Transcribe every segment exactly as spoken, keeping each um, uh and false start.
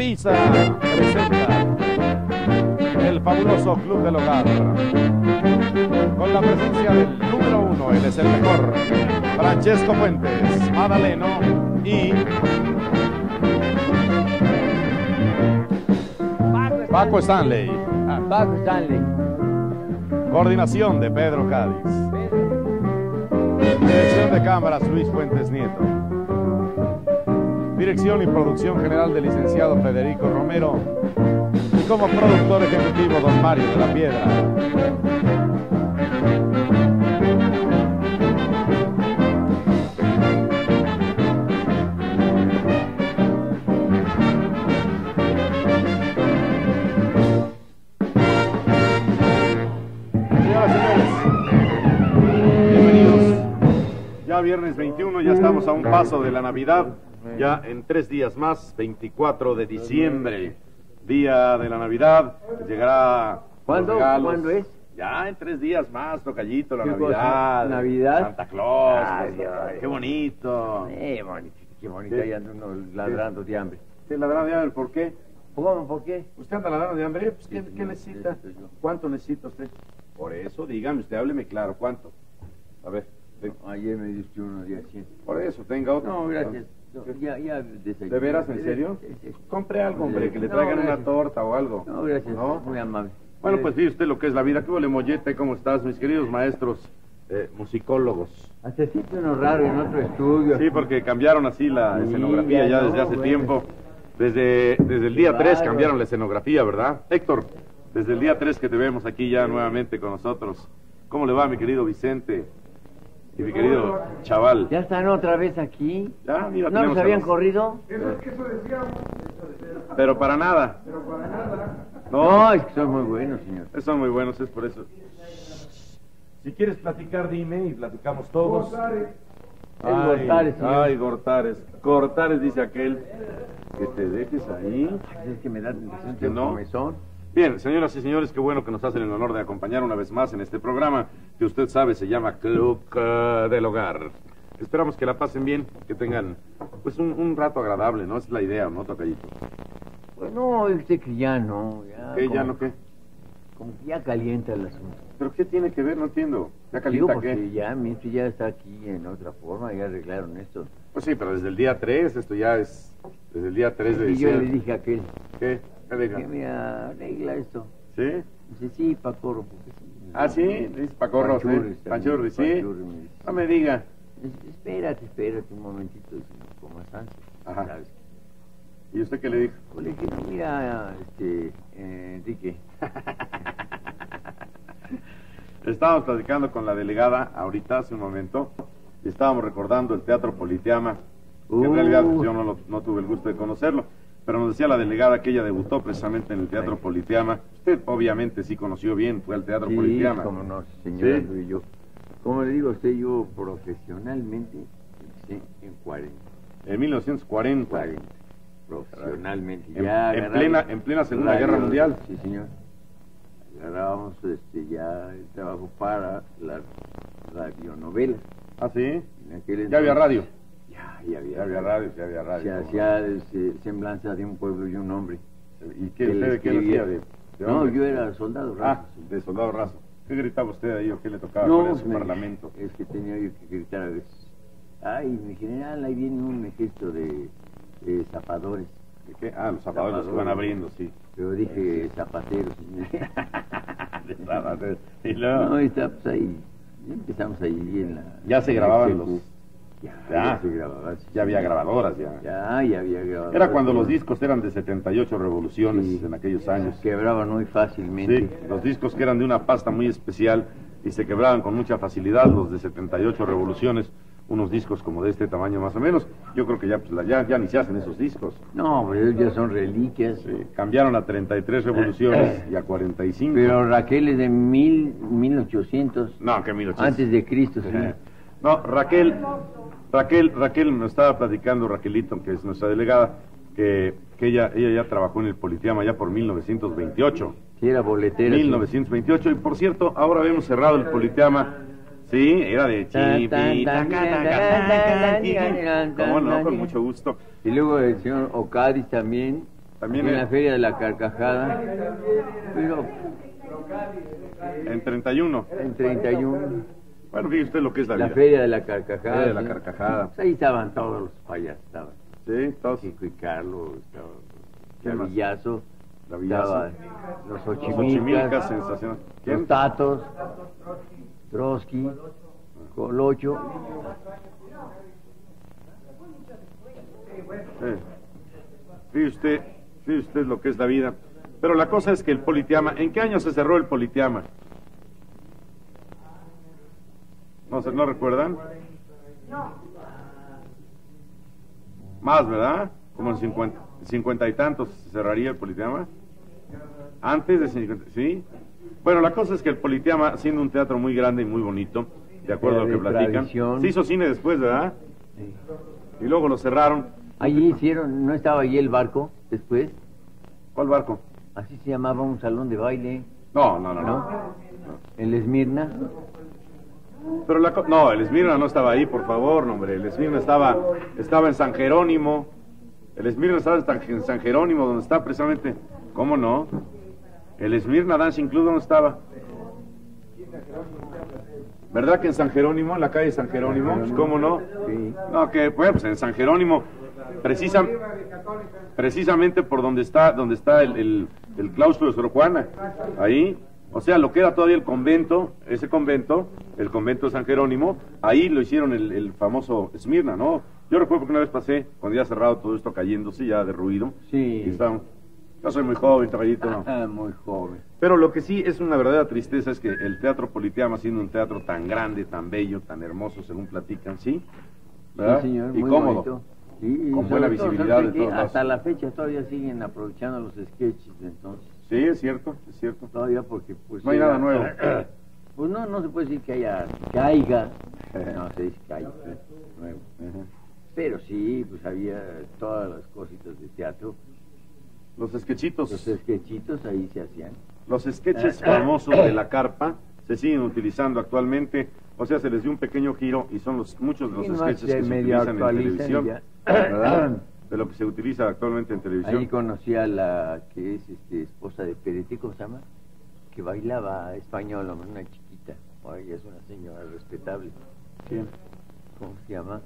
Televisa presenta el fabuloso Club del Hogar, con la presencia del número uno, él es el mejor, Francesco Fuentes, Madaleno y Paco Stanley. Ah, Paco Stanley. Coordinación de Pedro Cádiz. Dirección de cámaras Luis Fuentes Nieto. Dirección y producción general del licenciado Federico Romero. Y como productor ejecutivo don Mario de la Piedra. Ya viernes veintiuno, ya estamos a un paso de la Navidad, ya en tres días más, veinticuatro de diciembre, día de la Navidad, llegará. ¿Cuándo? ¿Cuándo es? Ya en tres días más, tocallito, la ¿Qué Navidad. cosa? ¿Navidad? Santa Claus. Ay, pues, ay, qué bonito. Eh, bonito, qué bonito, ¿Qué? ahí anda uno ladrando de hambre. ¿Qué ladrando de hambre? ¿Por qué? ¿Cómo? ¿Por qué? ¿Usted anda ladrando de hambre? Pues, ¿qué, Sí, qué señor, necesita? sí, soy yo. ¿Cuánto necesita usted? Por eso, dígame, usted hábleme claro, ¿cuánto? A ver. No, ayer me diste uno de cien. Por eso, tenga otro. No, gracias. No, ya, ya desayuné. ¿De veras, en serio? Sí, sí. Compre algo, hombre, que le No, traigan una gracias. torta o algo. No, gracias. ¿No? Muy amable. Bueno, Eh, pues fíjese usted lo que es la vida. ¿Qué huele, mollete? ¿Cómo estás, mis queridos maestros eh, musicólogos? Hasta siento uno raro en otro estudio. Sí, porque cambiaron así la Sí, escenografía ya ya no, desde hace bueno. tiempo. Desde, desde el día Qué tres bárbaro. cambiaron la escenografía, ¿verdad? Héctor, desde el día tres que te vemos aquí ya nuevamente con nosotros. ¿Cómo le va, mi querido Vicente? Y mi querido Chaval. ¿Ya están otra vez aquí? Ya, mira, ¿No tenemos los a habían los- corrido? Pero para nada. No, No, es que son muy buenos, señor. son muy buenos, es por eso. Si quieres platicar, dime y platicamos todos. Es Gortares, señor. Ay, Gortares. Gortares, dice aquel. Que te dejes ahí. Es que me da impresión ¿Que que no? comezón. Bien, señoras y señores, qué bueno que nos hacen el honor de acompañar una vez más en este programa que usted sabe se llama Club eh, del Hogar. Esperamos que la pasen bien, que tengan pues un, un rato agradable, ¿no? Esa es la idea, ¿no, tocallito? Pues no, usted que ya no. Ya, ¿Qué? como, ¿Ya no qué? Como que ya calienta el asunto. ¿Pero qué tiene que ver? No entiendo. ¿Ya Digo, calienta porque qué? ya, mi esto ya está aquí en otra forma, ya arreglaron esto. Pues sí, pero desde el día tres, esto ya es desde el día tres de Y yo le diciembre. dije a aquel, ¿Qué? ¿Qué diga? que me arregla esto. ¿Sí? Dice, sí, Pacorro, porque sí. Ah, sí, dice Pacorro, sí. Panchurri, Panchurri, sí. Panchurri me dice. No me diga. Es- Espérate, espérate un momentito, dice, no comas ansia. Ajá. ¿Sabes? ¿Y usted qué le dijo? Pues le dije, no, mira, este, eh, Enrique, Estábamos platicando con la delegada ahorita, hace un momento, y estábamos recordando el Teatro Politeama, que en Uh. realidad pues, yo no, lo- no tuve el gusto de conocerlo, pero nos decía la delegada que ella debutó precisamente en el Teatro Politeama. Usted obviamente sí conoció bien, fue al Teatro sí, Politeama. como no, señora, ¿Sí? y yo. Como le digo a usted, yo profesionalmente empecé en cuarenta. En mil novecientos cuarenta, cuarenta. Profesionalmente. en, ya en agarraba- plena, en plena Segunda radio, Guerra Mundial. Sí, señor. Agarrábamos este, ya el trabajo para la radionovela. ¿Ah, sí? En aquel Ya había entonces- radio. Ya, ya había, Ya había radio, ya había Se radio. ¿cómo hacía este, semblanza de un pueblo y un hombre. no? ¿Y qué, que usted le de qué le escribía. hacía? ¿De, de No, hombre? yo era soldado. Ah, raso, sí. de soldado raso. ¿Qué gritaba usted ahí o qué le tocaba? No, ¿Cuál era su me- parlamento? es que tenía yo que gritar a veces. Ay, mi general, ahí viene un ejército de, de zapadores. ¿De qué? Ah, los zapatos los que van abriendo, sí. Pero dije zapateros. De zapatos. Y luego, No, está pues ahí. Ya empezamos ahí en la... Ya se en la grababan Execu. los- Ya, Ya. ya se grababa. sí, ya había sí. grabadoras, ya. Ya, ya había grabadoras. Era cuando los discos eran de setenta y ocho revoluciones Sí. en aquellos años. Quebraban muy fácilmente. Sí, los discos que eran de una pasta muy especial y se quebraban con mucha facilidad, los de setenta y ocho revoluciones, unos discos como de este tamaño más o menos. Yo creo que ya, pues, la- ya, ya ni se hacen esos discos. No, pero ellos ya son reliquias. Sí, cambiaron a treinta y tres revoluciones y a cuarenta y cinco. Pero Raquel es de mil, mil ochocientos, No, que mil ochocientos. antes de Cristo, sí. No, Raquel, Raquel, Raquel me estaba platicando, Raquelito, que es nuestra delegada, que, que ella, ella ya trabajó en el Politeama ya por mil novecientos veintiocho. Sí, era boletera. mil sí. novecientos veintiocho, y por cierto, ahora vemos cerrado el Politeama. Sí, era de chipita. ¿Cómo no? Con mucho gusto. Y luego el señor Ocadis también También en en, la Feria de la Carcajada, pero en treinta y uno. en treinta y uno, Bueno, fíjese usted lo que es la, la vida. Feria de la Carcajada. Feria de la sí. Carcajada. Pues ahí estaban todos los payasos, estaban Sí, todos. Kiko y Carlos, estaba ¿Quién más? Gavillazo, Gavillazo. estaba los Los Ochimilcas, Ochimilcas, sensacional. ¿Quién? los Tatos, Trotsky, Colocho. Sí. Fíjese usted, fíjese usted lo que es la vida. Pero la cosa es que el Politeama, ¿en qué año se cerró el Politeama? ¿No, se, ¿no recuerdan? Más, ¿verdad? Como en cincuenta, cincuenta y tantos se cerraría el Politeama. Antes de cincuenta, ¿sí? Bueno, la cosa es que el Politeama, siendo un teatro muy grande y muy bonito, de acuerdo a lo De que platican, tradición. se hizo cine después, ¿verdad? Sí. Y luego lo cerraron. Allí hicieron, ¿no estaba allí el barco después? ¿Cuál barco? Así se llamaba un salón de baile, No, no, no, no. ¿no? El Esmirna. Pero la co- no, el Esmirna no estaba ahí, por favor, no, hombre. El Esmirna estaba, estaba en San Jerónimo. El Esmirna estaba en San- en San Jerónimo, donde está precisamente. ¿Cómo no? El Esmirna Dancing Club, ¿dónde estaba? ¿Verdad que en San Jerónimo, en la calle San Jerónimo? Pues, ¿cómo no? Sí. No, que pues, pues en San Jerónimo, precisa, precisamente por donde está, donde está el, el, el claustro de Sor Juana, ahí, o sea, lo que era todavía el convento, ese convento, el convento de San Jerónimo, ahí lo hicieron el, el famoso Esmirna, ¿no? Yo recuerdo que una vez pasé, cuando ya cerrado todo esto cayéndose, ya derruido, Sí. y estaban, yo soy muy joven, caballito, ¿no? Ah, muy joven. Pero lo que sí es una verdadera tristeza es que el Teatro Politeama, siendo un teatro tan grande, tan bello, tan hermoso, según platican, ¿sí? ¿Verdad? Sí, señor, y muy cómodo. bonito. Sí, y Con sobre buena todo, visibilidad ¿sabe de qué? todos lados. Hasta la fecha todavía siguen aprovechando los sketches de entonces. Sí, es cierto, es cierto. Todavía porque pues... No hay era- nada nuevo. Pues no, no se puede decir que haya, que haya, no se dice que haya, nuevo. Ajá. Pero sí, pues había todas las cositas de teatro, Los sketchitos, los sketchitos ahí se hacían. los sketches famosos de la carpa se siguen utilizando actualmente, o sea, se les dio un pequeño giro y son los muchos de los Y nomás sketches se que se medio utilizan en actualizan televisión, y ya. ¿verdad? De lo que se utiliza actualmente en televisión. Ahí conocí a la que es este, esposa de Peretti, ¿cómo se llama? Que bailaba español, hombre, una chiquita. Ay, es una señora respetable. ¿Quién? ¿Cómo se llama?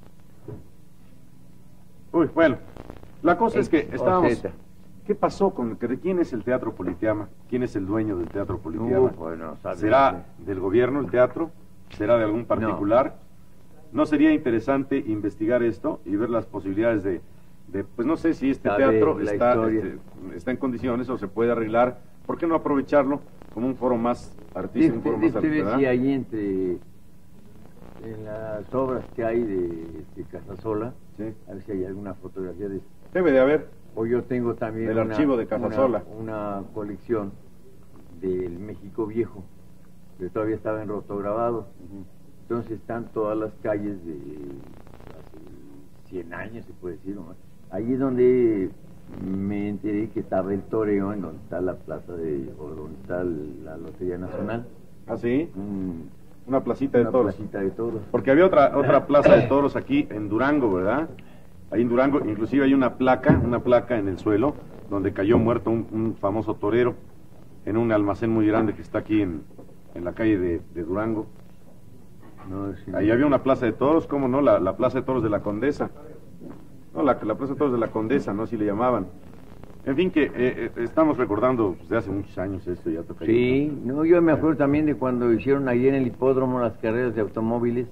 Uy, bueno, la cosa es que X o estábamos... Z. ¿Qué pasó con que de quién es el Teatro Politeama? ¿Quién es el dueño del Teatro Politeama? Uh, bueno, sabe ¿Será usted. del gobierno el teatro? ¿Será de algún particular? ¿No sería interesante investigar esto y ver las posibilidades de, de pues no sé si este Saber teatro la está, historia. este, está en condiciones o se puede arreglar? ¿Por qué no aprovecharlo como un foro más artístico, un foro más Debe artístico? ver si ahí entre en las obras que hay de, de Casasola, Sí. a ver si hay alguna fotografía de eso. Debe de haber. O yo tengo también Del una, archivo de Casasola. Una, una colección del México Viejo, que todavía estaba en rotograbado. Entonces están todas las calles de hace cien años, se puede decir, o más. Ahí es donde me enteré que estaba el toreo, en donde está la plaza de, o donde está la Lotería Nacional. ¿Ah, sí? Un- Una placita de una toros. placita de toros. Porque había otra otra plaza de toros aquí en Durango, ¿verdad? Ahí en Durango, inclusive hay una placa, una placa en el suelo, donde cayó muerto un, un famoso torero en un almacén muy grande que está aquí en, en la calle de, de Durango. No, sí. Ahí había una plaza de toros, ¿cómo no? La, la plaza de toros de la Condesa. No, la, la plaza de toros de la Condesa, ¿no? Así le llamaban. En fin, que eh, eh, estamos recordando pues, de hace muchos años esto, ya toca. Sí, no, yo me acuerdo también de cuando hicieron ahí en el hipódromo las carreras de automóviles.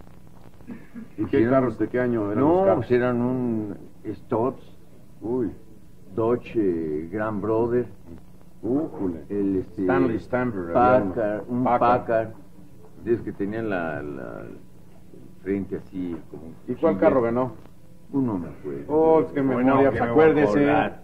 ¿Y qué Hicieron- carros, de qué año eran No, los carros? pues eran un Stotz, Uy, Dodge eh, Grand Brother, újule. el este, Stanley Stamper, había uno. Packard, un Packard. Packard, de esos que tenían la, la el frente así como... ¿Y cuál giga. carro ganó? Uno me acuerdo. Oh, es que memoria, pues, acuérdese.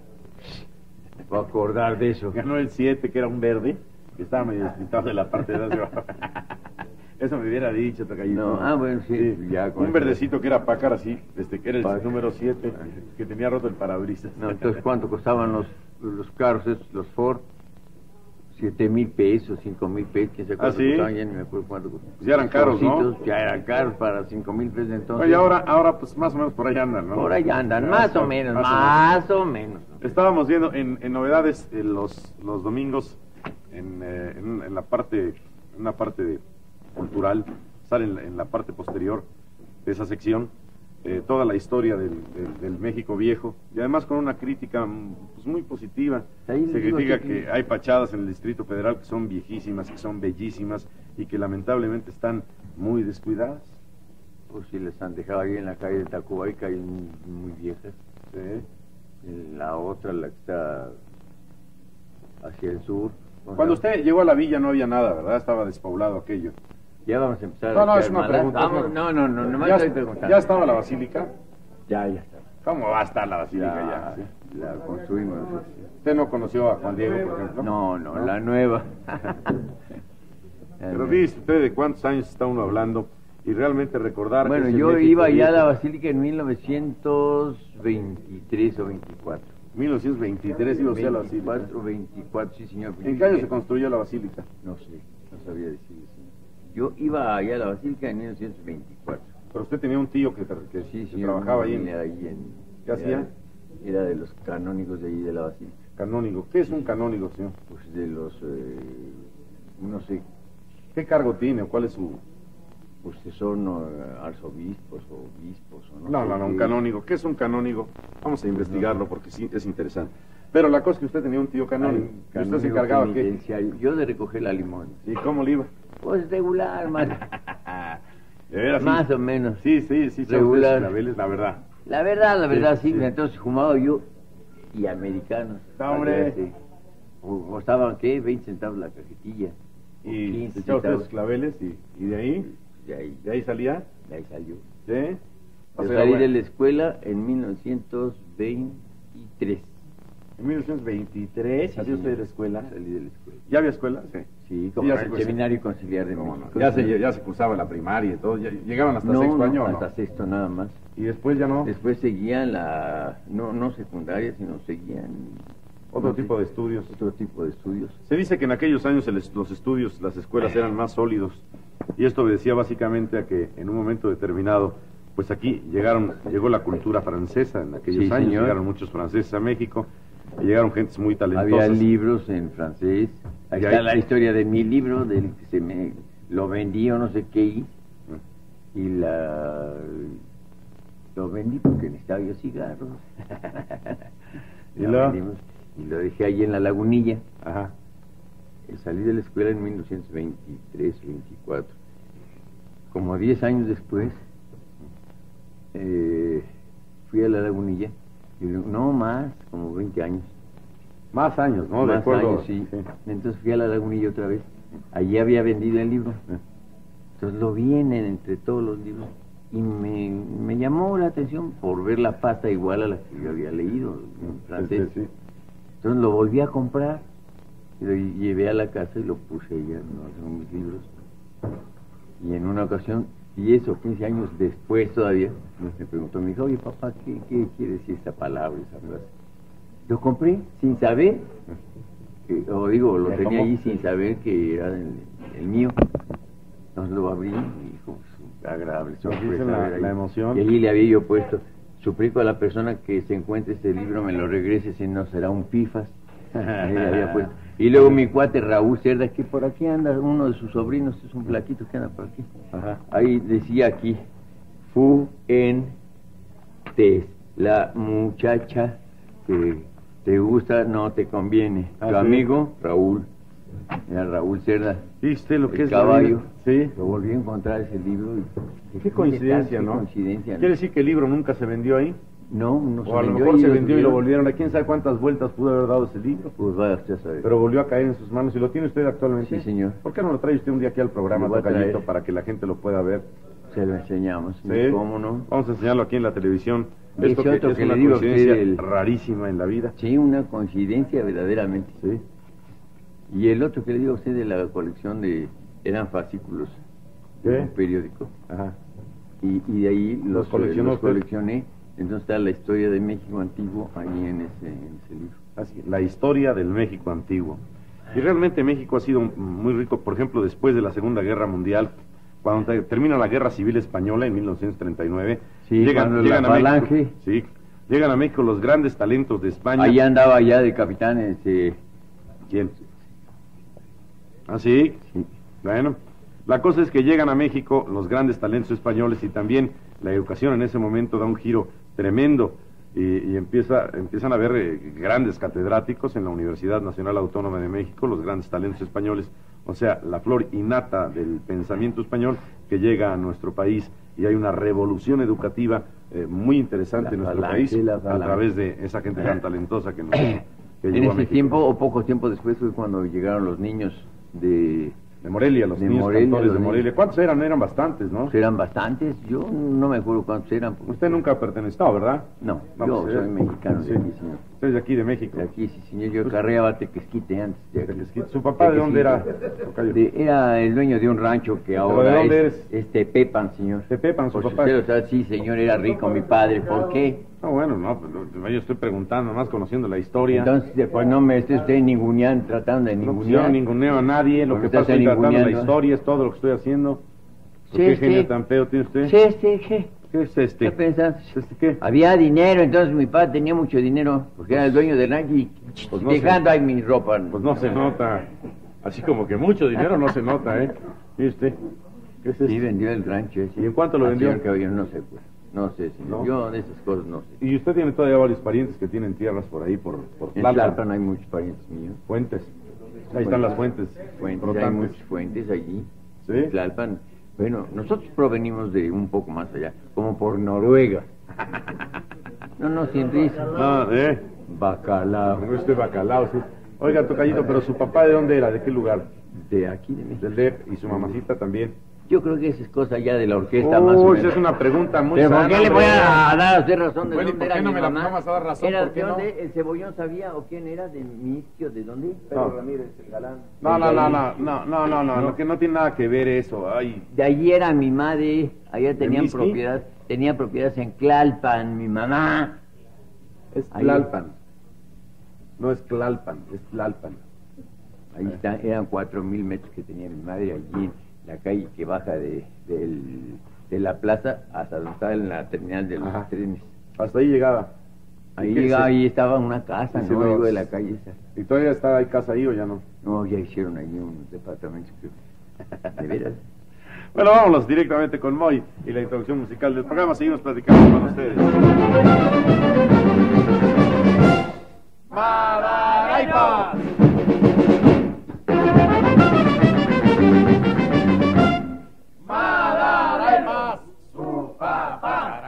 Me voy a acordar de eso. Ganó el siete, que era un verde, que estaba medio despintado de la parte de atrás. Eso me hubiera dicho, Tocayito. No, ah, bueno, sí, ya con Un eso. verdecito que era Packard así, este, que era el Packard. número siete, que tenía roto el parabrisas. No, entonces, ¿cuánto costaban los, los carros esos, los Ford? siete mil pesos, cinco mil pesos, quién sabe ¿Ah, cuánto sí? costaban, ya ni me acuerdo cuánto. Pues ya eran caros, ¿no? Cositos, ya eran caros para cinco mil pesos entonces. Oye, ahora, ahora pues más o menos por ahí andan, ¿no? Por ahí andan, Ya, más está- o menos, más o más o menos. Estábamos viendo en, en novedades eh, los, los domingos en, eh, en, en la parte, en una parte de- cultural, sale en la, en la parte posterior de esa sección eh, toda la historia del, del- del México viejo y además con una crítica mm, pues, muy positiva. Ahí Se les digo critica que- que hay fachadas en el Distrito Federal que son viejísimas, que son bellísimas y que lamentablemente están muy descuidadas. Pues si les han dejado ahí en la calle de Tacubay, que hay muy, muy viejas. Sí. En la otra, la que está hacia el sur. o Cuando sea, usted llegó a la villa no había nada, ¿verdad? Estaba despoblado aquello. Ya vamos a empezar No, a no, echar es una malas. pregunta. Vamos, es una- no, no, no, nomás ya, estoy preguntando. ¿Ya estaba la basílica? Ya, ya está. ¿Cómo va a estar la basílica Ya, ya? Sí. la construimos nosotros. ¿Usted no conoció a Juan Diego, por ejemplo? No, no, la nueva. Pero dice usted de cuántos años está uno hablando y realmente recordar... Bueno, ese yo México iba ya a la viejo. basílica en mil novecientos veintitrés o veinticuatro. mil novecientos veintitrés iba usted a la basílica. veinticuatro, veinticuatro, sí, señor. ¿En qué año se construyó la basílica? No sé, no sabía decirle, señor. Yo iba allá a la basílica en mil novecientos veinticuatro. Pero usted tenía un tío que, tra- que- Sí, que señor. trabajaba ahí en ahí en... ¿Qué hacía? Era, era de los canónigos de ahí de la basílica. canónigo. ¿Qué es un canónigo, señor? Pues de los... Eh, no sé, ¿Qué cargo tiene o cuál es su...? pues que son eh, arzobispos o obispos o no No, sé no, no, un qué. canónigo. ¿Qué es un canónigo? Vamos a investigarlo porque sí es interesante. Pero la cosa es que usted tenía un tío canónigo. Ay, ¿Y usted se canónigo encargaba qué? penitenciario. Yo de recoger la limón. ¿Y cómo le iba? Pues regular, más, De veras, sí. más o menos. Sí, sí, sí, son Regular. ustedes claveles, la verdad. La verdad, la Sí, verdad, sí. sí. Entonces fumaba yo y americanos. No, hombre. Sí. O- Costaban, ¿qué? veinte centavos la cajetilla. o Y quince se echaba usted centavos. sus claveles y, y de ahí, De ahí, de ahí salía. de ahí salió. ¿Sí? O Yo sea, salí bueno, de la escuela en mil novecientos veintitrés. En mil novecientos veintitrés Sí, salió usted de señor. la escuela. Salí de la escuela. ¿Ya había escuela? Sí. Sí, como ya en se el cursó. Seminario Conciliar de ¿Cómo no? México. Ya se, ya se cursaba la primaria y todo. ya- ¿Llegaban hasta no, sexto no, año o no? hasta sexto nada más. Y después ya no. Después seguían la, no, no secundaria, sino seguían Otro no sé, tipo de estudios. otro tipo de estudios. Se dice que en aquellos años el es- los estudios, las escuelas eran más sólidos. Y esto obedecía básicamente a que en un momento determinado, pues aquí llegaron, llegó la cultura francesa. En aquellos Sí, años señor. llegaron muchos franceses a México. Y llegaron gentes muy talentosas. Había libros en francés. Ahí Y está ahí- la historia de mi libro, del que se me lo vendí o no sé qué hice. Y la lo vendí porque necesitaba yo cigarros. ¿Y Lo lo? vendimos, y lo dejé ahí en la lagunilla. Ajá. Eh, Salí de la escuela en mil novecientos veintitrés, veinticuatro. Como diez años después, eh, fui a la lagunilla. Y luego- no más, como veinte años. Más años, ¿no? de Más acuerdo. años, sí. Entonces fui a la lagunilla otra vez. Allí había vendido el libro. Entonces lo vi en, entre todos los libros y me, me llamó la atención por ver la pasta igual a la que yo había leído en francés. Sí, sí. Entonces lo volví a comprar y lo llevé a la casa y lo puse ya ¿no? en mis libros. Y en una ocasión, y eso, quince años después todavía, me preguntó mi hijo, oye papá, ¿qué, qué quiere decir esta palabra, esa frase? Lo compré sin saber, que- o digo, lo ¿Ya tenía cómo? ahí sin saber que era el, el mío. Entonces lo abrí y dijo, "Es agradable Nos sorpresa dicen la- ver ahí". la emoción. Y allí le había yo puesto, suplico a la persona que se encuentre este libro me lo regrese, si no será un pifas. Ahí le había puesto. Y luego mi cuate Raúl Cerda, que por aquí anda, uno de sus sobrinos, es un flaquito que anda por aquí. Ajá. Ahí decía aquí, fu en tes, la muchacha que te gusta no te conviene. Ah, Tu sí. amigo Raúl, era Raúl Cerda. ¿Y usted lo que El es la caballo. vida? Sí. Lo volví a encontrar ese libro. Y, Qué coincidencia, qué ¿no? coincidencia, ¿no? Quiere decir que el libro nunca se vendió ahí. No, no se O a lo vendió mejor se lo vendió y lo tuvieron. volvieron a... ¿Quién sabe cuántas vueltas pudo haber dado ese libro? Pues vaya usted a saber. Pero volvió a caer en sus manos y lo tiene usted actualmente. Sí, señor. ¿Por qué no lo trae usted un día aquí al programa, Lo voy a Tocayito, traer. para que la gente lo pueda ver? Se lo enseñamos, ¿Sí? ¿cómo no? Vamos a enseñarlo aquí en la televisión. Y Esto ese que otro es que una le digo a usted coincidencia del- rarísima en la vida. Sí, una coincidencia verdaderamente. Sí. Y el otro que le digo a usted de la colección de... eran fascículos ¿Qué? de un periódico. Ajá. Y, y de ahí los, ¿Los coleccionó los usted? coleccioné. Entonces está la historia de México antiguo ahí en ese, en ese libro. Así, la historia del México antiguo. Y realmente México ha sido muy rico, por ejemplo, después de la Segunda Guerra Mundial, cuando te- termina la Guerra Civil Española en mil novecientos treinta y nueve, Sí, cuando la a Falange. México, sí, llegan a México los grandes talentos de España. Ahí andaba ya de capitán este... ¿Quién? ¿Ah, sí? Sí. Bueno, la cosa es que llegan a México los grandes talentos españoles y también la educación en ese momento da un giro tremendo y, y empieza, empiezan a haber eh, grandes catedráticos en la Universidad Nacional Autónoma de México, los grandes talentos españoles, o sea, la flor innata del pensamiento español que llega a nuestro país y hay una revolución educativa eh, muy interesante La en nuestro Falange, país la a Falange. través de esa gente tan talentosa que nos que En llegó a ese México. tiempo, o poco tiempo después, fue cuando llegaron los niños de... De Morelia, los de niños Morelia, cantores los de niños. Morelia. ¿Cuántos eran? Eran bastantes, ¿no? Pues eran bastantes, yo no me acuerdo cuántos eran. porque- Usted nunca perteneció, ¿verdad? No, Vamos yo a soy ver. mexicano Sí. de aquí, señor. Usted es de aquí, de México. De aquí, sí, señor, yo carreaba Tequesquite antes de aquí. Tequesquite. ¿Su papá de dónde era? Tocayo. De- era el dueño de un rancho que ahora de dónde es, eres? es Tepepan, señor. Tepepan, su Por papá. usted lo sabe, sí, señor, era rico mi padre. ¿Por qué? Ah, bueno, no, pues, no, yo estoy preguntando, más conociendo la historia. Entonces, después no me esté usted ninguneando, tratando de No, pues, yo ningunear. no ninguneo a nadie, lo Pues que usted pasa está es tratando la ninguneando. historia, es todo lo que estoy haciendo. ¿Por Sí, ¿Qué sí. genio tan feo tiene usted? Sí, sí, sí. ¿Qué es este? ¿Qué pensás? ¿Este qué? Había dinero, entonces mi padre tenía mucho dinero, porque era el dueño del rancho y Pues no dejando sé. ahí mi ropa. Pues no se nota. Así como que mucho dinero no se nota, ¿eh? ¿Y usted? ¿Qué es Sí, esto? vendió el rancho ese. ¿Y en cuánto lo Ah, vendió? señor caballero, no sé, pues. No sé, señor. ¿No? Yo de esas cosas no sé. Y usted tiene todavía varios parientes que tienen tierras por ahí, por, por En Tlalpan. Tlalpan hay muchos parientes míos. Fuentes. Ahí están las fuentes. Fuentes, hay brotantes. muchas fuentes allí. ¿Sí? En Tlalpan. Bueno, nosotros provenimos de un poco más allá, como por Noruega. No, no, sin risa. Ah, ¿eh? Bacalao. No este bacalao, sí. Oiga, tocallito, pero su papá, ¿de dónde era? ¿De qué lugar? De aquí, de México. Del D E P. ¿Y su mamacita también? Yo creo que esa es cosa ya de la orquesta más o Uy, menos. esa es una pregunta muy ¿Pero por sana, qué le voy hombre. a dar a usted razón de Bueno, ¿y dónde por era qué no mi me la mamá? vamos a dar razón? ¿Era ¿Por qué de no? dónde? ¿El Cebollón sabía o quién era? ¿De Misquio? ¿De dónde? No. Ramírez, el galán. No, no, no, no, no, no, no, no, no, que no tiene nada que ver eso. Ay, De allí era mi madre, allá tenían Misqui? propiedad, tenía propiedades en Tlalpan, mi mamá. es Ahí. Tlalpan. No es Tlalpan, es Tlalpan. Ahí está, eran cuatro mil metros que tenía mi madre allí en la calle que baja de, del- de la plaza hasta donde está en la terminal de los Ajá. trenes. Hasta ahí llegaba. Ahí ¿Y qué llegaba, se- ahí estaba una casa, y se ¿no? los- Digo, de la calle esa. ¿Y todavía está hay casa ahí o ya no? No, ya hicieron allí unos departamentos, creo. ¿De veras? Bueno, vámonos directamente con Moy y la introducción musical del programa. Seguimos platicando con ustedes. Mararaipas. Mararaipas. Su papá.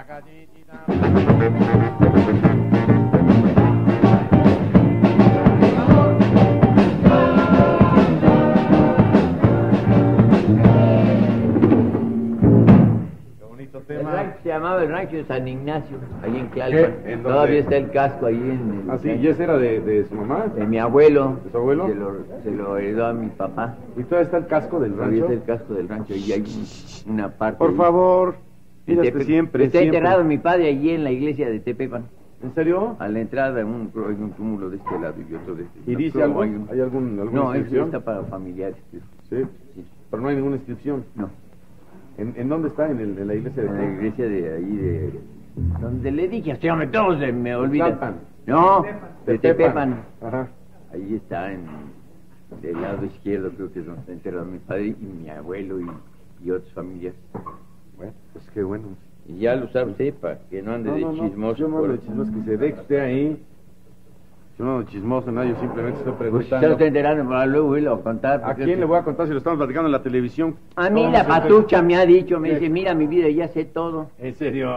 Qué bonito El tema. rancho se llamaba el rancho de San Ignacio, ahí en Tlalpan. ¿Qué? ¿En dónde? Todavía está el casco ahí en el... Ah, sí, ¿y ese era de, de su mamá? De mi abuelo. ¿De su abuelo? Se lo, se lo heredó a mi papá. ¿Y todavía está el casco del Todavía rancho? está el casco del rancho, y hay un- una parte... Por ahí. favor, En mira, Tepe- siempre, Está siempre. enterrado mi padre allí en la iglesia de Tepepan. ¿En serio? A la entrada un, hay un túmulo de este lado y otro de este. ¿Y No, dice pero algo? hay un- ¿Hay algún, alguna No, eso inscripción? está para familiares. creo. Sí, Sí. pero no hay ninguna inscripción. No, ¿En, en dónde está? ¿En, el- en la iglesia de en la Tepe? iglesia de ahí de... Donde le dije, este hombre, todos se me olvidan. Tlalpan. No, de Tepepan. Ajá. Ahí está, en, del lado izquierdo, creo que es donde está enterrado mi padre y mi abuelo y, y otras familias. Bueno, pues qué bueno. Y ya lo sabe usted, para que no ande No, de no, no, chismoso. yo no por- ando de chismoso, que se deje usted ahí. Yo no ando de chismoso, nada, yo simplemente estoy Pues está preguntando. usted enterando, para luego irlo a contar. ¿A porque quién es- le voy a contar si lo estamos platicando en la televisión? A mí ¿Cómo la se hace? patucha me ha dicho, me ¿Qué? dice, mira mi vida, ya sé todo. ¿En serio?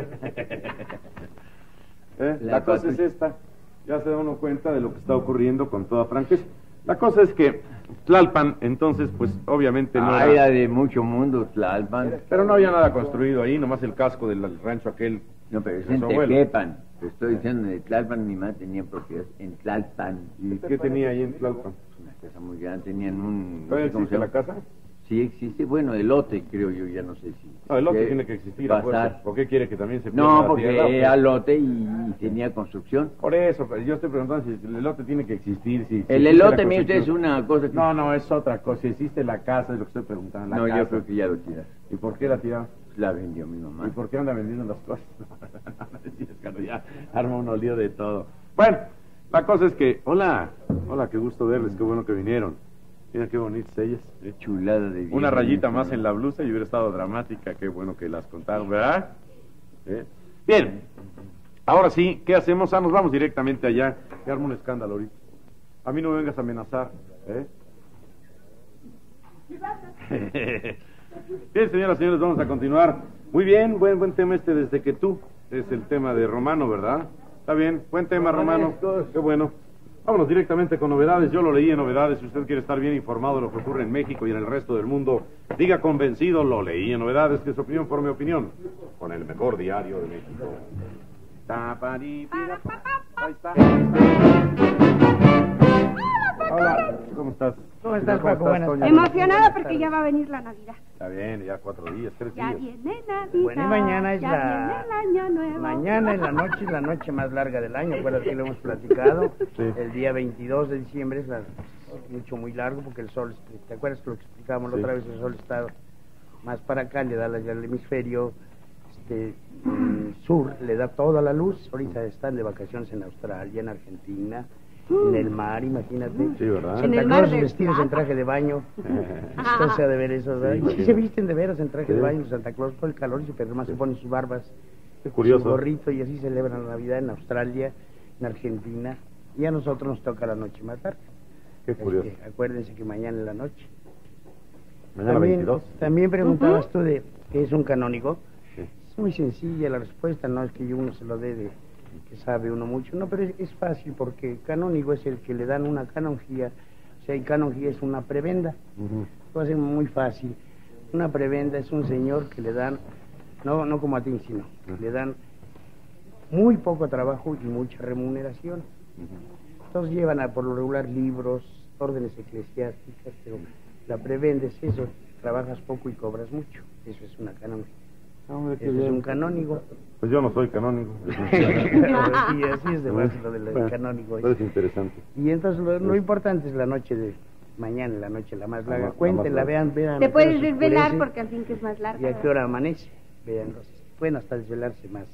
¿Eh? La, La cosa es patucha. esta. Ya se da uno cuenta de lo que está ocurriendo con toda franqueza. La cosa es que Tlalpan, entonces, pues obviamente no Ah, era... era de mucho mundo, Tlalpan. Pero no había nada construido ahí, nomás el casco del rancho aquel. No, pero es de en su abuelo. Tepepan. Te estoy diciendo, de Tlalpan mi madre tenía propiedad en Tlalpan. ¿Y qué tenía ahí en Tlalpan? Una casa muy grande, tenían un... no ¿Todavía sé cómo existe se la llama. casa? sí existe. Bueno, elote, creo yo, ya no sé si... No, el lote si tiene que existir. a fuerza. pasar. ¿Por qué quiere que también se pierda No, la porque tierra? era lote y, y tenía construcción. Por eso, pero yo estoy preguntando si el elote tiene que existir. Si, si El existe elote, la mire usted, es construcción. una cosa que... No, no, es otra cosa. Si existe la casa, es lo que estoy preguntando. La no, casa. yo creo que ya lo tiraron. ¿Y por qué la tiraron? La vendió mi mamá. ¿Y por qué anda vendiendo las cosas? Sí, es cuando ya arma uno lío de todo. Bueno, la cosa es que... Hola, hola, qué gusto verles, qué bueno que vinieron. Mira qué bonitas ellas. Qué chulada de vieja. Una rayita más en la blusa y hubiera estado dramática. Qué bueno que las contaron, ¿verdad? ¿Eh? Bien, ahora sí, ¿qué hacemos? Ah, nos vamos directamente allá. Que arma un escándalo ahorita. A mí no me vengas a amenazar, ¿eh? Bien, señoras y señores, vamos a continuar. Muy bien, buen buen tema este desde que tú. Es el tema de Romano, ¿verdad? Está bien, buen tema, Romano. Qué bueno. Vámonos directamente con novedades. Yo lo leí en novedades. Si usted quiere estar bien informado de lo que ocurre en México y en el resto del mundo, diga convencido, lo leí en novedades, que su opinión por mi opinión. Con el mejor diario de México. Ahí está. Hola, ¿cómo estás? ¿Cómo estás, Paco? Buenas Toño? tardes. Emocionada porque ya va a venir la Navidad. Está bien, ya cuatro días, tres Ya días. viene Navidad. Bueno, y mañana es ya la... viene el año nuevo. Mañana en la noche es la noche más larga del año, acuérdate que lo hemos platicado. Sí. El día veintidós de diciembre es la... mucho, muy largo porque el sol, ¿te acuerdas que lo que explicábamos la Sí. otra vez? El sol está más para acá, le da la- ya el hemisferio este, mm, sur, le da toda la luz. Ahorita están de vacaciones en Australia, en Argentina, en el mar, imagínate. Sí, ¿verdad? En Santa el mar Claus del vestidos en Plata. traje de baño. Ah. Esto se ha de ver eso, ¿verdad? Sí, Y sí sí. se visten de veras en traje Sí. de baño, Santa Claus por el calor, y pero además se ponen sus barbas, Qué su curioso. gorrito, y así celebran la Navidad en Australia, en Argentina, y a nosotros nos toca la noche más tarde. Qué curioso. Este, acuérdense que mañana en la noche. Mañana también, veintidós. También preguntabas tú de qué es un canónigo. Sí. Es muy sencilla la respuesta, no es que yo uno se lo dé de que sabe uno mucho, no, pero es, es fácil porque canónigo es el que le dan una canonjía, o sea, y canonjía es una prebenda. Ujú. Lo hacen muy fácil. Una prebenda es un señor que le dan, no no como a ti, sino que le dan muy poco trabajo y mucha remuneración. Ujú. Entonces llevan a, por lo regular libros, órdenes eclesiásticas, pero la prebenda es eso, trabajas poco y cobras mucho. Eso es una canonjía. Ah, hombre, qué Eso es bien. un canónigo. Pues yo no soy canónigo. Sí, así es de Bueno, fácil lo del bueno, canónigo. pero es interesante. Y entonces lo, lo importante es la noche de mañana, la noche la más La larga. más- la Cuéntenla, más larga. vean, vean. Te a qué puedes hora se desvelar oscurece porque al fin que es más larga. y a qué hora amanece. Vean, bueno, hasta desvelarse más.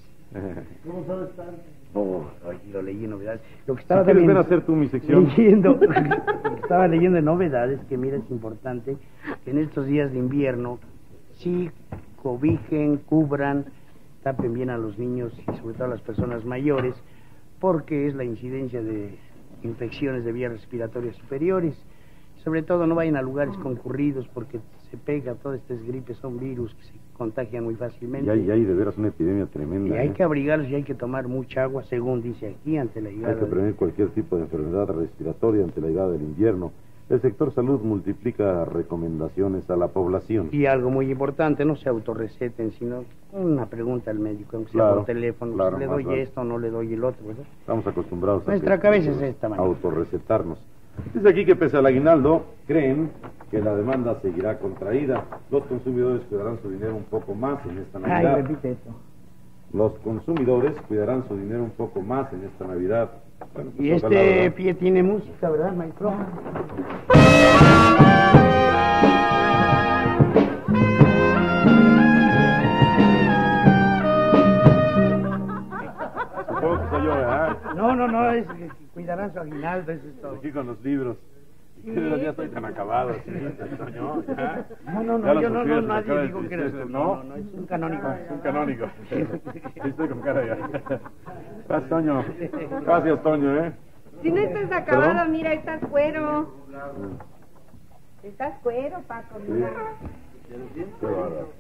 Oh, ay, lo leí en novedades. Lo que estaba Si quieres también ver a hacer tú mi sección. leyendo, lo que estaba leyendo en novedades, que mira, es importante que en estos días de invierno sí cobijen, cubran, tapen bien a los niños y sobre todo a las personas mayores, porque es la incidencia de infecciones de vías respiratorias superiores. Sobre todo no vayan a lugares concurridos porque se pega, todas estas gripes son virus que se contagian muy fácilmente. Y hay, y hay de veras una epidemia tremenda. Y hay ¿eh? que abrigarlos y hay que tomar mucha agua, según dice aquí, ante la llegada Hay que de- prevenir cualquier tipo de enfermedad respiratoria ante la llegada del invierno. El sector salud multiplica recomendaciones a la población. Y algo muy importante, no se autorreceten, sino una pregunta al médico, aunque sea Claro, por teléfono, claro, le más doy vale. esto o no le doy el otro, ¿verdad? Estamos acostumbrados Nuestra a que- cabeza es esta, man. autorrecetarnos. Dice aquí que pese al aguinaldo, creen que la demanda seguirá contraída. Los consumidores cuidarán su dinero un poco más en esta Ay, Navidad. repite esto. Los consumidores cuidarán su dinero un poco más en esta Navidad. Bueno, pues Y ojalá, este ¿verdad? pie tiene música, ¿verdad, maestro? Supongo que soy yo, ¿verdad? No, no, no, es que cuidarán su aguinaldo, eso es todo. Aquí con los libros. Ya estoy tan acabado, así, Toño, ya. No, no, Ya no, los yo no, no, suspiros me nadie acaban dijo de que eres decir, tú, ¿no? no, no, no, es un canónigo. Es un canónigo. Estoy con cara ya. Gracias, Toño. Gracias, Toño, ¿eh? Si no estás acabado, ¿Perdón? mira, estás cuero. Estás cuero, Paco, mira. Qué bárbaro.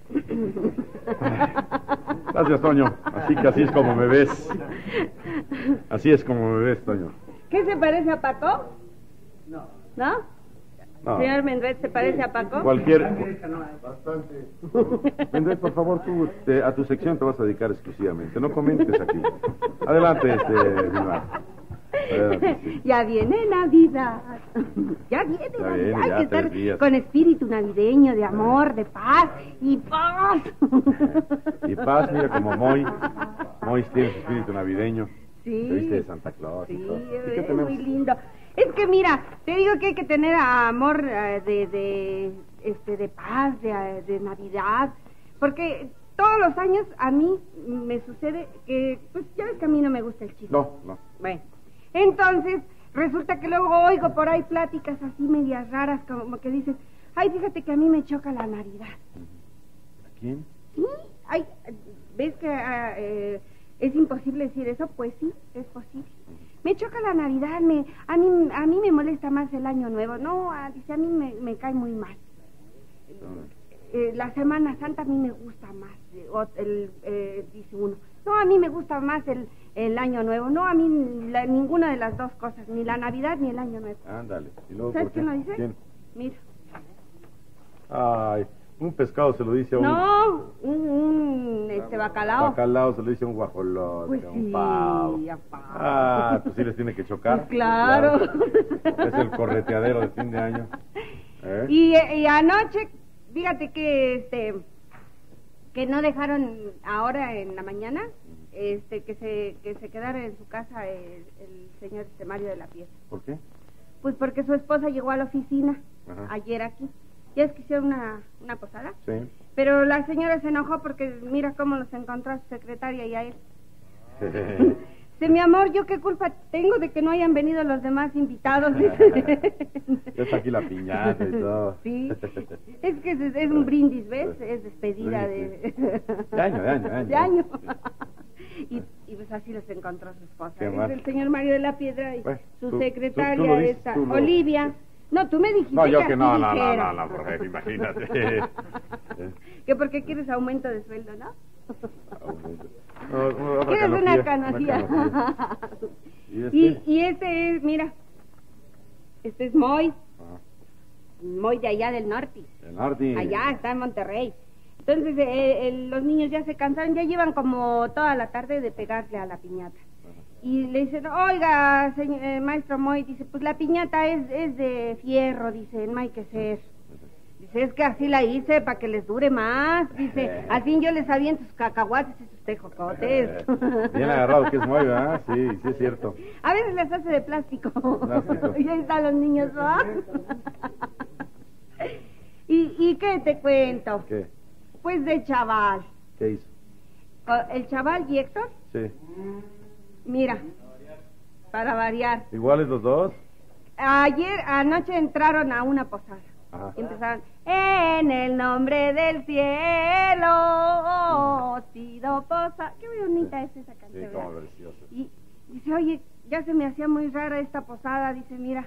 Gracias, Toño. Así que así es como me ves. Así es como me ves, Toño. ¿Qué se parece a Paco? No. ¿No? No. Señor Mendrés, ¿se parece a Paco? Cualquier... Bastante. Mendrés, por favor, tú te- a tu sección te vas a dedicar exclusivamente. No comentes aquí. Adelante, este, Vilmar. Sí. Ya viene Navidad. Ya viene Ya Navidad. viene, Hay ya, que tres estar días. con espíritu navideño, de amor, de paz y paz. Y paz, mira, como Moy. Moy tiene su espíritu navideño. Sí. Se viste de Santa Claus y Sí, todo. ¿Y qué es tenemos? muy lindo. Es que mira, te digo que hay que tener amor eh, de, de, este, de paz, de, de Navidad, porque todos los años a mí me sucede que, pues ya ves que a mí no me gusta el chisme. No, no. Bueno, entonces resulta que luego oigo por ahí pláticas así medias raras, como que dicen, ay, fíjate que a mí me choca la Navidad. ¿A quién? Sí, ay, ¿ves que ah, eh, es imposible decir eso? Pues sí, es posible. Me choca la Navidad, me, a mí a mí me molesta más el Año Nuevo. No, ah, dice, a mí me, me cae muy mal. Eh, la Semana Santa a mí me gusta más. eh, o el, eh, dice uno, no, a mí me gusta más el, el Año Nuevo. No, a mí la- ninguna de las dos cosas, ni la Navidad ni el Año Nuevo. Ándale. ¿Y luego ¿Sabes por qué? quién lo dice? ¿Quién? Mira. Ay, un pescado se lo dice a un... No, un, un este, bacalao. Bacalao se lo dice a un guajolote, Pues a un sí, pavo. a pavo. Ah, pues sí les tiene que chocar. Pues claro. Es el correteadero de fin de año. ¿Eh? Y, y anoche, fíjate que este que no dejaron ahora en la mañana, este que se que se quedara en su casa el, el señor este Mario de la Piedra. ¿Por qué? Pues porque su esposa llegó a la oficina Ajá. ayer aquí. Ya es que hicieron una, una posada. Sí. Pero la señora se enojó porque mira cómo los encontró a su secretaria y a él. Dice, mi amor, ¿yo qué culpa tengo de que no hayan venido los demás invitados? Dice. Ya está aquí la piñata y todo. Sí, es que es, es un brindis, ¿ves? Es despedida Sí, de... De año, de año, de año. De año. Y, y pues así los encontró su esposa. Qué Es mal. el señor Mario de la Piedra y Bueno, su tú- secretaria, tú- tú lo dices, esta, tú lo- Olivia. No, tú me dijiste No, yo que que así no, no, no, dijera. no, no, porque imagínate. Que porque quieres aumento de sueldo, ¿no? No, no, otra ¿Quieres una canopía, canopía? ¿Y este? Y, y este es, mira, este es Moy, Ah, Moy de allá del norte. el norte. Allá está en Monterrey. Entonces eh, eh, los niños ya se cansaron, ya llevan como toda la tarde de pegarle a la piñata. Y le dicen, oiga, señor, eh, maestro Moy, dice, pues la piñata es, es de fierro, dice, no hay que ser. Dice, es que así la hice para que les dure más. Dice, al fin yo les aviento sus cacahuates y sus tejocotes. Bien agarrado que es muy, ¿verdad? Sí, sí es cierto. A veces les hace de plástico. Plástico. Y ahí están los niños. ¿Ah? ¿Y, ¿Y qué te cuento? ¿Qué? Pues de chaval. ¿Qué hizo? O- El chaval y Héctor, Sí. mira, para variar. ¿Iguales los dos? Ayer, anoche entraron a una posada. Ajá. Y empezaron, en el nombre del cielo, oh, sido posada. Qué bonita es esa Sí, canción. como ¿verdad? precioso. Y dice, oye, ya se me hacía muy rara esta posada. Dice, mira.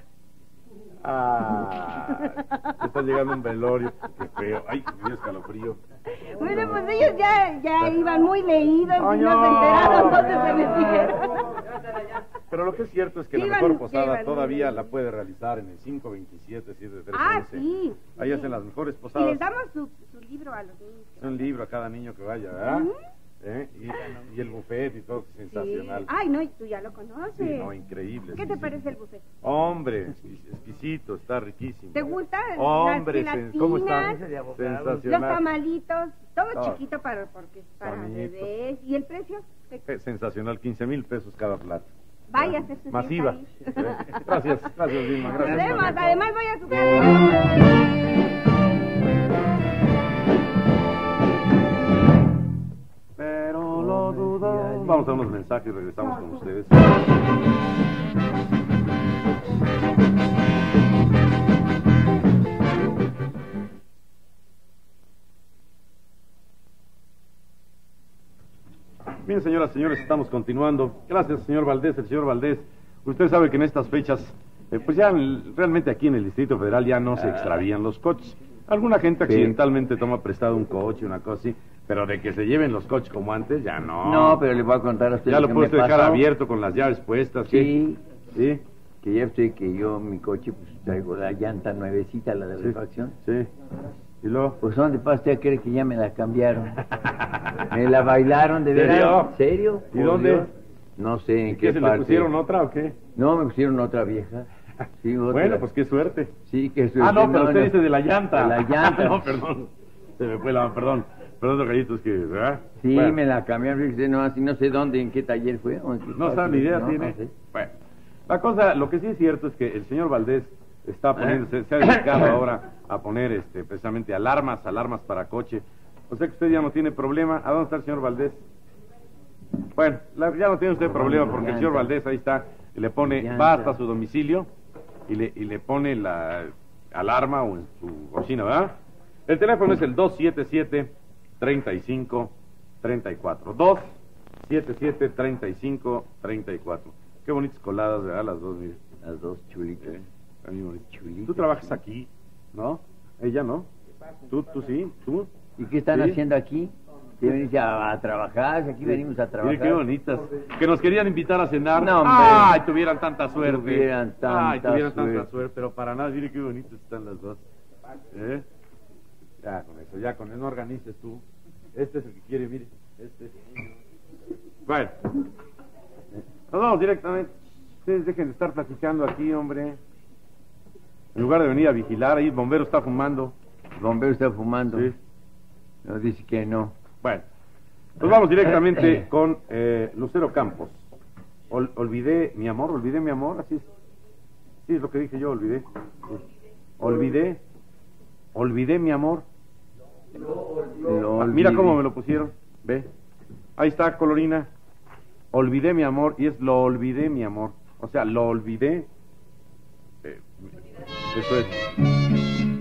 Ah, está llegando un velorio. Qué feo. Ay, me dio escalofrío. Bueno, pues ellos ya, ya iban muy leídos Ay, y no se no. enteraron dónde se metieron. Pero lo que es cierto es que Sí, la iban- mejor sí, posada iban- todavía la puede realizar en el cinco veintisiete siete tres Ah, once. sí. Ahí sí. hacen las mejores Y posadas. les damos su, su libro a los niños. Es un libro a cada niño que vaya, ¿verdad? Ujú. ¿Eh? y, y el buffet y todo, Sí. sensacional. Ay, no, y tú ya lo conoces. Sí, no, increíble. ¿Qué sí, te sí. parece el buffet? Hombre, exquis- exquisito, está riquísimo. ¿Te gusta? Hombre, Las sen- ¿cómo está? gelatinas, Los los Sensacional. tamalitos, todo Todo. chiquito para, porque es para Bonito. bebés. ¿Y el precio? ¿Qué- Eh, Sensacional, quince mil pesos cada plato. Vaya a hacer su Masiva. fiesta ahí. ¿Eh? Gracias, gracias, Vilma. Nos Gracias. vemos, Juanito. además voy a subir. Pero lo dudo. Vamos a unos mensajes y regresamos con ustedes. Bien, señoras y señores, estamos continuando. Gracias, señor Valdés. El señor Valdés, usted sabe que en estas fechas, eh, pues ya en- realmente aquí en el Distrito Federal ya no se extravían los coches. Alguna gente Sí. accidentalmente toma prestado un coche, una cosa así, pero de que se lleven los coches como antes, ya no. No, pero le voy a contar a usted Ya lo que puede me usted dejar pasó. abierto con las llaves puestas. ¿sí? Sí, Sí. que ya usted que yo, mi coche, pues traigo la llanta nuevecita, la de Sí. refacción. Sí. Y luego. Pues ¿dónde pasa usted a creer que ya me la cambiaron? Me la bailaron, de ¿Serio? verdad. ¿Serio? ¿Y Por dónde? Dios. No sé en ¿Qué, qué se parte. le pusieron otra o qué? No, me pusieron otra vieja. Sí, otra. Bueno, pues qué suerte. Sí, qué suerte. Ah, no, pero usted no. dice de la llanta. De la llanta. No, perdón. Se me fue la... Perdón. Perdón, Tocayitos, que... ¿verdad? Sí, Bueno. me la cambiaron, fíjese, no, así no sé dónde, en qué taller fue. o en qué No parte, sabe ni idea, no, tiene. no sé. Bueno, la cosa, lo que sí es cierto es que el señor Valdés está poniendo, se, se ha dedicado ahora a poner este, precisamente alarmas, alarmas para coche. O sea que usted ya no tiene problema. ¿A dónde está el señor Valdés? Bueno, la- ya no tiene usted problema porque el señor Valdés ahí está, y le pone, va hasta su domicilio y le, y le pone la alarma o en su bocina, ¿verdad? El teléfono es el dos siete siete, tres cinco tres cuatro. dos siete siete, tres cinco tres cuatro. Qué bonitas coladas, ¿verdad? Las dos, mire. Las dos chulitas. Eh, están bien bonitas. Chulitas. Tú trabajas aquí, ¿no? Ella no. ¿Tú, tú sí? ¿Tú? ¿Y qué están ¿Sí? haciendo aquí? ¿Qué venís a, a trabajar? Aquí venimos a trabajar. Mire qué bonitas. Que nos querían invitar a cenar. No, hombre. Ay, tuvieran tanta suerte. Tuvieran tanta Ay, tuvieran tanta suerte. suerte. Pero para nada, mire qué bonitas están las dos. ¿Eh? Ya con eso, ya con eso. No organices tú. Este es el que quiere, mire. Este. Bueno. Nos vamos directamente. Ustedes dejen de estar platicando aquí, hombre. En lugar de venir a vigilar, ahí el bombero está fumando. El bombero está fumando. Sí. No, dice que no. Bueno, pues vamos directamente con eh, Lucero Campos. Ol- olvidé mi amor, olvidé mi amor, así es. Sí, es lo que dije yo, olvidé. Sí. Olvidé, olvidé mi amor. Lo Ah, mira olvidé. cómo me lo pusieron, ve. Ahí está, colorina. Olvidé mi amor y es lo olvidé mi amor. O sea, lo olvidé. Eh, eso es.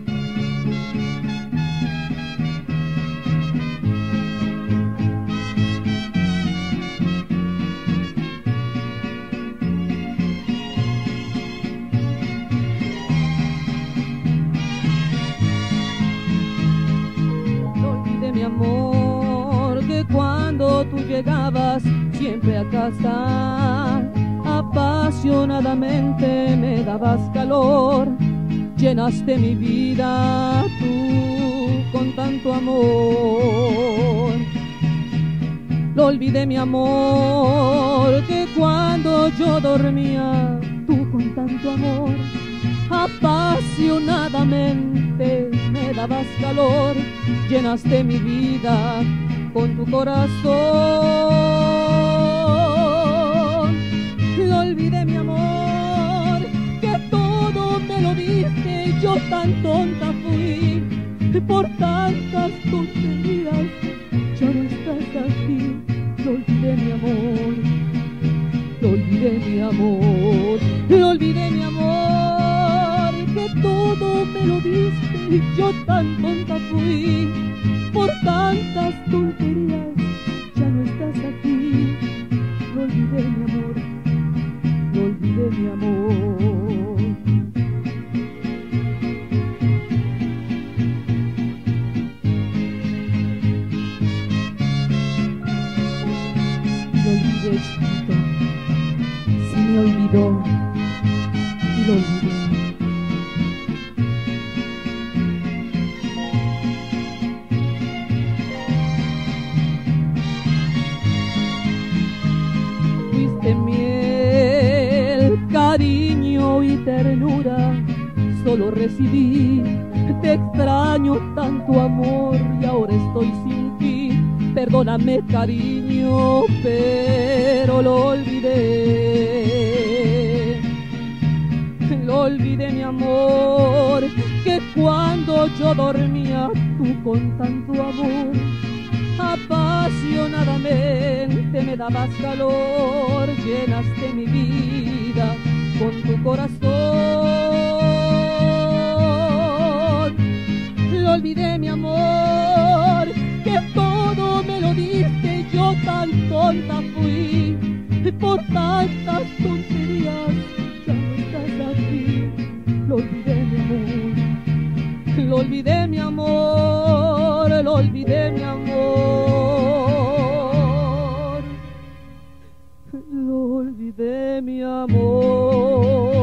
No olvidé mi amor que cuando tú llegabas siempre a casa apasionadamente me dabas calor, llenaste mi vida tú con tanto amor. No olvidé mi amor que cuando yo dormía tú con tanto amor apasionadamente me dabas calor, llenaste mi vida con tu corazón. No olvidé mi amor, que todo me lo diste y yo tan tonta fui, por tantas tonterías ya no estás aquí. No olvidé mi amor, no olvidé mi amor, no olvidé mi amor, que todo me lo diste y yo tan tonta fui, por tantas tonterías ya no estás aquí. No olvidé mi amor, no olvidé mi amor. Lo olvidé, chiquito, se me olvidó y lo olvidé. Fuiste miel, cariño y ternura, solo recibí, te extraño tanto amor y ahora estoy sin ti. Perdóname cariño, pero lo olvidé. Lo olvidé mi amor, que cuando yo dormía tú con tanto amor apasionadamente me dabas calor, llenaste mi vida con tu corazón. Lo olvidé mi amor, que todo me lo diste y yo tan tonta fui, por tantas tonterías ya no estás aquí. Lo olvidé mi amor, lo olvidé mi amor, lo olvidé mi amor, lo olvidé mi amor.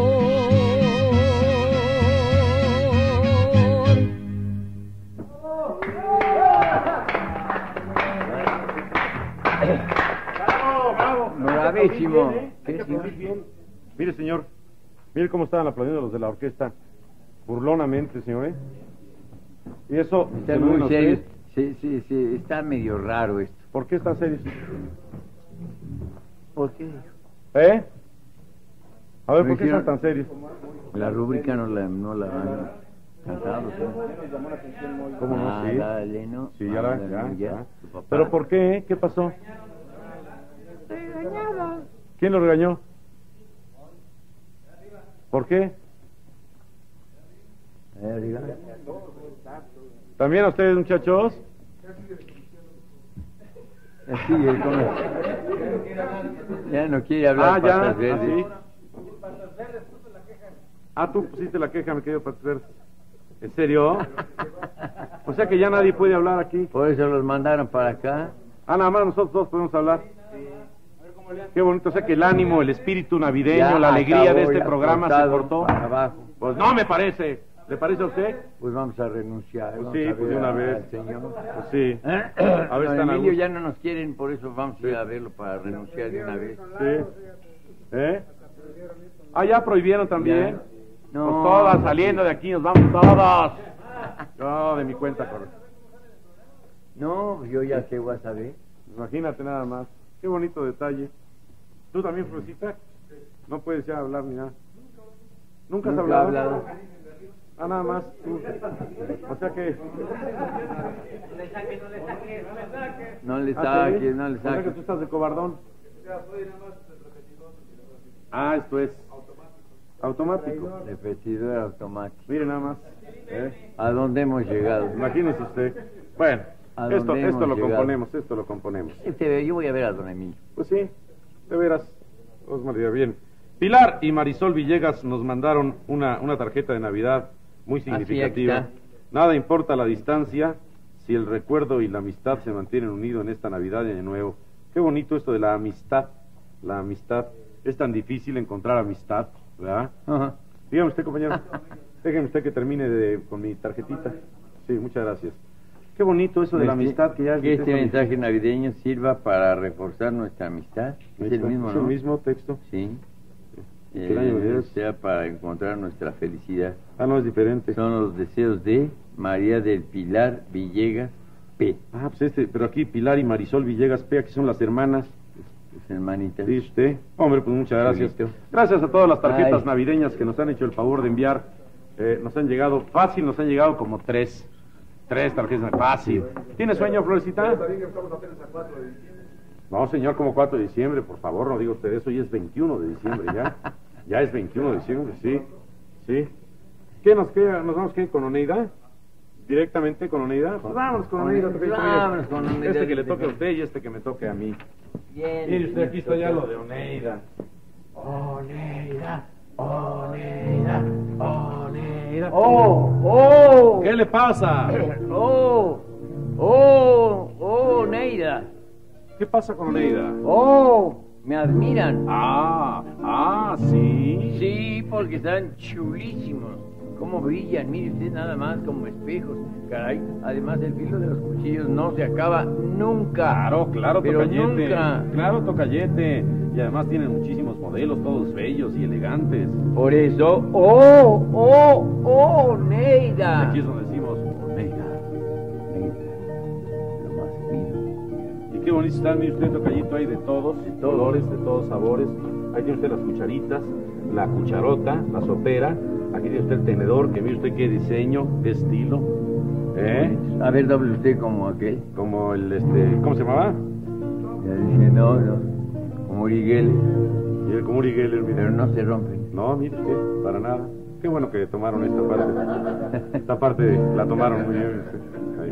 Pésimo. Hay que aplaudir bien. Mire, señor, mire cómo estaban aplaudiendo los de la orquesta. Burlonamente, señor, ¿eh? Y eso... Está se lo ven a muy serio. usted. Sí, sí, sí, está medio raro esto. ¿Por qué están serios? ¿Por qué? ¿Eh? A ver, Me ¿por qué hicieron- están tan serios? La rúbrica no la, no la han cantado. ¿Cómo no? Ah, Sí. dale, ¿no? Sí, ya la... Ah, Ya, ya, ya. tu papá. ¿Pero por qué? ¿Qué pasó? Regañado. ¿Quién lo regañó? ¿Por qué? Eh, diga. ¿También a ustedes, muchachos? Sí, él come- ya no quiere hablar. Ah, ya. patas Ah, verdes. sí. Ah, tú pusiste la queja, me querido Patas Verdes. ¿En serio? O sea que ya nadie puede hablar aquí. Por eso los mandaron para acá. Ah, nada más nosotros dos podemos hablar. Qué bonito, o sea que el ánimo, el espíritu navideño, Ya la alegría de acabó, este ya programa se cortado cortó. para abajo. Pues no me parece. ¿Le parece a usted? Pues vamos a renunciar. Pues vamos sí, a pues ver de una al vez. señor. Pues sí. A ver, Don están a Emilio gusto. ya no nos quieren, por eso vamos a ir a verlo para renunciar de una vez. Sí. ¿Eh? Ah, ya prohibieron también. Ya. No. Pues todas saliendo de aquí, nos vamos todos. No, de mi cuenta, corre. No, yo ya qué voy a saber. Imagínate nada más. Qué bonito detalle. ¿Tú también, Florcita? No puedes ya hablar ni nada. ¿Nunca has Nunca he hablado? hablado. Ah, nada más. Tú. O sea que... No le Ah, saques, ¿sí? no le O sea que saques. tú estás de cobardón. Ah, esto es automático. Repetidor automático. Mire nada más. ¿Eh? ¿A dónde hemos llegado? Imagínese usted. Bueno, ¿A esto, dónde esto hemos lo llegado? componemos, esto lo componemos. Este, yo voy a ver a don Emilio. Pues sí, de veras. Osmar, bien. Pilar y Marisol Villegas nos mandaron una, una tarjeta de Navidad muy Así, significativa. aquí Nada importa la distancia si el recuerdo y la amistad se mantienen unidos en esta Navidad y Año Nuevo. Qué bonito esto de la amistad. La amistad. Es tan difícil encontrar amistad, ¿verdad? Ajá. Dígame usted, compañero. Déjeme usted que termine de, con mi tarjetita. Sí, muchas gracias. Qué bonito eso de la Este- amistad que ya es que este es- mensaje navideño sirva para reforzar nuestra amistad. Ahí Es el está, mismo, es ¿no? el mismo texto. Sí. Que el año Eh, venidero- sea para encontrar nuestra felicidad. Ah, no, es diferente. Son los deseos de María del Pilar Villegas P. Ah, pues este, pero aquí Pilar y Marisol Villegas P, aquí son las hermanas. Sus hermanitas. Sí, usted. Hombre, pues muchas gracias. Bonito. Gracias a todas las tarjetas Ay. navideñas que nos han hecho el favor de enviar. Eh, nos han llegado, fácil, nos han llegado como tres. Tres tarjetas, fácil. ¿Tiene sueño, Florecita? No, señor, como cuatro de diciembre, por favor, no diga usted eso, ya es veintiuno de diciembre, ya. Ya es veintiuno de diciembre, sí. Sí. ¿Qué nos queda? ¿Nos vamos qué, con Oneida? ¿Directamente con Oneida? Pues vámonos con Oneida. Oneida, vámonos con Oneida. Este que le toque a usted y este que me toque a mí. Bien. Mire usted, aquí está ya lo de Oneida. Oneida, Oneida, Oneida. ¡Oh! ¡Oh! ¿Qué le pasa? ¡Oh! ¡Oh! ¡Oh, Neida! ¿Qué pasa con Oneida? ¡Oh! Me admiran. Ah, ah, sí. Sí, porque están chulísimos. Cómo brillan, mire usted nada más como espejos. Caray, además el filo de los cuchillos no se acaba nunca. Claro, claro, pero tocayete. nunca. Claro, tocayete. Y además tienen muchísimos modelos, todos bellos y elegantes. Por eso, ¡oh! ¡Oh! ¡Oh, Neida! Aquí es donde decimos Oneida. Neida, lo más fino. Y qué bonito están, mire usted, tocayito, hay de todos, de todo. colores, de todos sabores. Ahí tiene usted las cucharitas, la cucharota, la sopera. Aquí tiene usted el tenedor, que mire usted qué diseño, qué estilo. ¿Eh? A ver, doble usted como aquel. Como el, este, ¿cómo se llamaba? Ya dije, no, no. Como Uriguel. Y el como Uri Geller, mire. Pero no se rompen. No, mire usted, para nada. Qué bueno que tomaron esta parte. Esta parte la tomaron muy bien. Ahí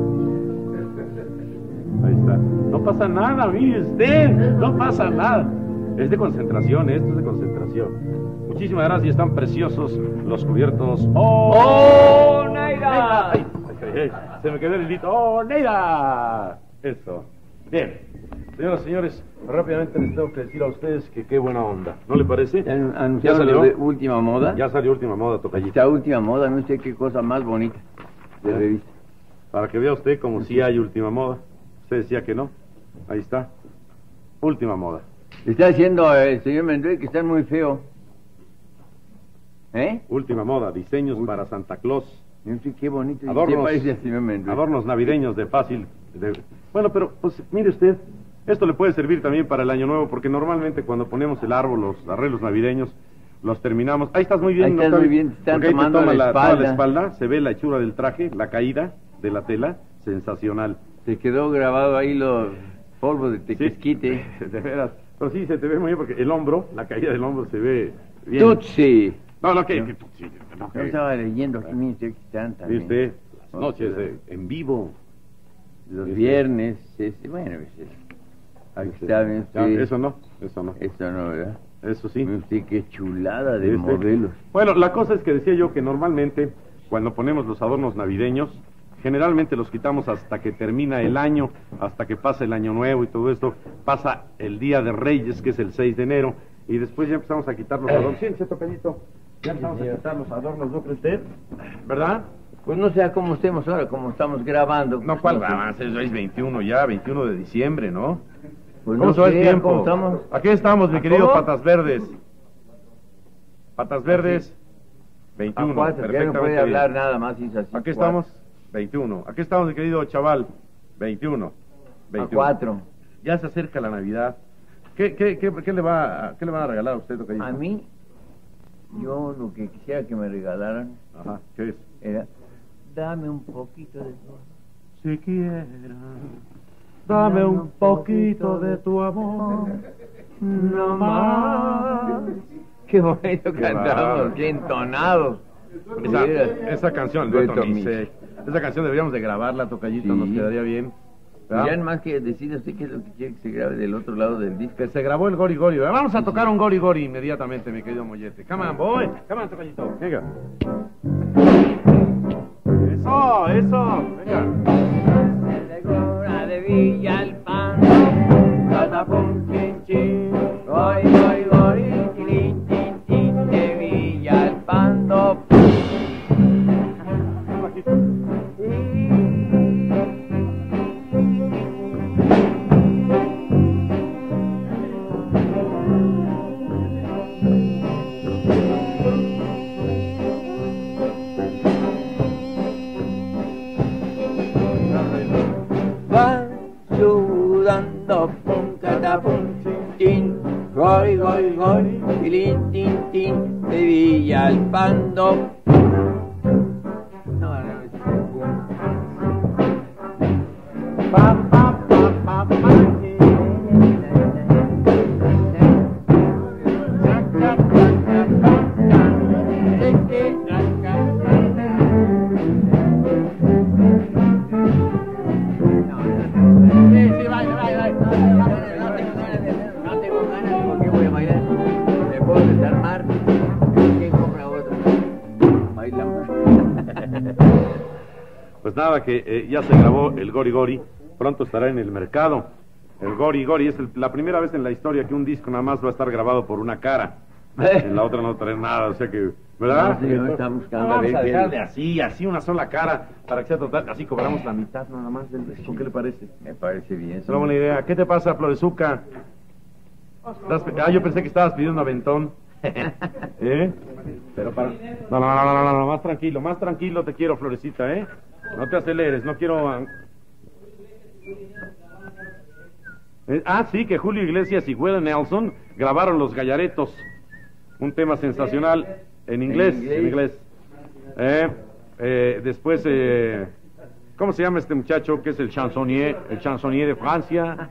está. Ahí está. No pasa nada, mire usted. No pasa nada. Es de concentración, esto es de concentración. Muchísimas gracias, están preciosos los cubiertos. ¡Oh, Neida! Ay, ay, ay, se me quedó el hilito. ¡Oh, Neida! Eso. Bien. Señoras y señores, rápidamente les tengo que decir a ustedes que qué buena onda. ¿No le parece? ¿Ya anunciaron salió? lo de última moda? Ya salió última moda, tocallita. Esta última moda, no sé qué cosa más bonita de ¿Eh? revista. Para que vea usted como si hay última moda. Usted decía que no. Ahí está. Última moda. Está diciendo el señor Mendoy que están muy feos. ¿Eh? Última moda, diseños para Santa Claus. Sí, qué bonito. Adornos, ¿Qué parece al señor Mendoy? adornos navideños de fácil... de- Bueno, pero, pues, mire usted, esto le puede servir también para el Año Nuevo, porque normalmente cuando ponemos el árbol, los arreglos navideños, los terminamos... Ahí estás muy bien, Ahí estás Octavio, muy bien, te están porque ahí te tomando toma la la, toda la espalda. espalda, se ve la hechura del traje, la caída de la tela, sensacional. Se quedó grabado ahí los polvos de tequesquite. Sí, de veras. Pero sí, se te ve muy bien, porque el hombro, la caída del hombro se ve bien. Tutsi. No, no, que... que- sí, no, Yo que- estaba leyendo aquí, mire usted, que están también. ¿Viste? Las noches eh, en vivo. Los Este- viernes, este, bueno, pues, ahí está, mire Ya, usted. eso no, eso no. Eso no, ¿verdad? Eso sí. Mire usted, qué chulada de ¿Viste? modelos. Bueno, la cosa es que decía yo que normalmente cuando ponemos los adornos navideños, generalmente los quitamos hasta que termina el año, hasta que pasa el año nuevo y todo esto, pasa el Día de Reyes, que es el seis de enero, y después ya empezamos a quitar los adornos. Siéntese, tocadito. Ya empezamos a quitar los adornos, ¿no cree usted? ¿Verdad? Pues no sé cómo estemos ahora, como estamos grabando. No, ¿cuál avance? Eso es veintiuno ya, veintiuno de diciembre, ¿no? Pues ¿Cómo no se va el sé, tiempo? ¿cómo estamos? Aquí estamos, mi ¿A querido cómo? Patas Verdes. Patas Verdes, A veintiuno. cuatro, ya no perfectamente puede bien. hablar nada más. Y es así, Aquí cuatro. estamos, veintiuno. Aquí estamos, mi querido chaval, veintiuno. A veintiuno. cuatro. Ya se acerca la Navidad. ¿Qué, qué, qué, qué le, va, a- qué le van a regalar a usted, tocayito? A mí, yo lo que quisiera que me regalaran Ajá, ¿qué es? era, dame un poquito de todo. Si quieras, dame un poquito de tu amor, no más. Qué bonito Qué cantamos, bárbaro. qué entonados. Esa, Mira. esa canción, Beto Beto Mix. Mix. Esa canción deberíamos de grabarla, tocallito, Sí. nos quedaría bien. Ya ¿verdad? no más que decir usted qué es lo que quiere que se grabe del otro lado del disco. Que se grabó el Gori Gori. ¿verdad? Vamos a tocar un Gori Gori inmediatamente, mi querido Mollete. Come on, boy. Come on, tocallito. Venga. Eso, eso. Venga. de Villalpando, catapum, chin, chin, goy, goy, goy, tin, tin, tin, de Villalpando. Va sudando, pum, catapum, tin, goy, goy, goy, tilín, tin, tin, de Villalpando. No, no, es pa, pa, pa, pa, pa, Sí, sí, vaya, vaya, vaya. No, no, no, no tengo ganas de- no tengo ganas, ¿por qué voy a bailar? Me puedo desarmar. ¿Quién compra otro? Bailamos. Pues nada, que eh, ya se grabó el Gori Gori. Pronto estará en el mercado. El Gori Gori es el- la primera vez en la historia que un disco nada más va a estar grabado por una cara. En la otra no trae nada, o sea que... ¿Verdad? No, sí, no, estamos buscando No, a vamos ver a qué- dejarle así, así una sola cara, para que sea total. Así cobramos la mitad nada más del disco. ¿Qué le parece? Me parece bien. Es una buena idea. ¿Qué te pasa, Florezuca? ¿Estás pe- Ah, yo pensé que estabas pidiendo aventón. ¿Eh? Pero para... No, no, no, no, no, no, más tranquilo, más tranquilo te quiero, Florecita, ¿eh? No te aceleres, no quiero... ah. Eh, Ah, sí, que Julio Iglesias y Willie Nelson grabaron Los Gallaretos. Un tema sensacional en inglés. En inglés. En inglés. Eh, eh, después, eh, ¿cómo se llama este muchacho que es el chansonnier? El chansonnier de Francia.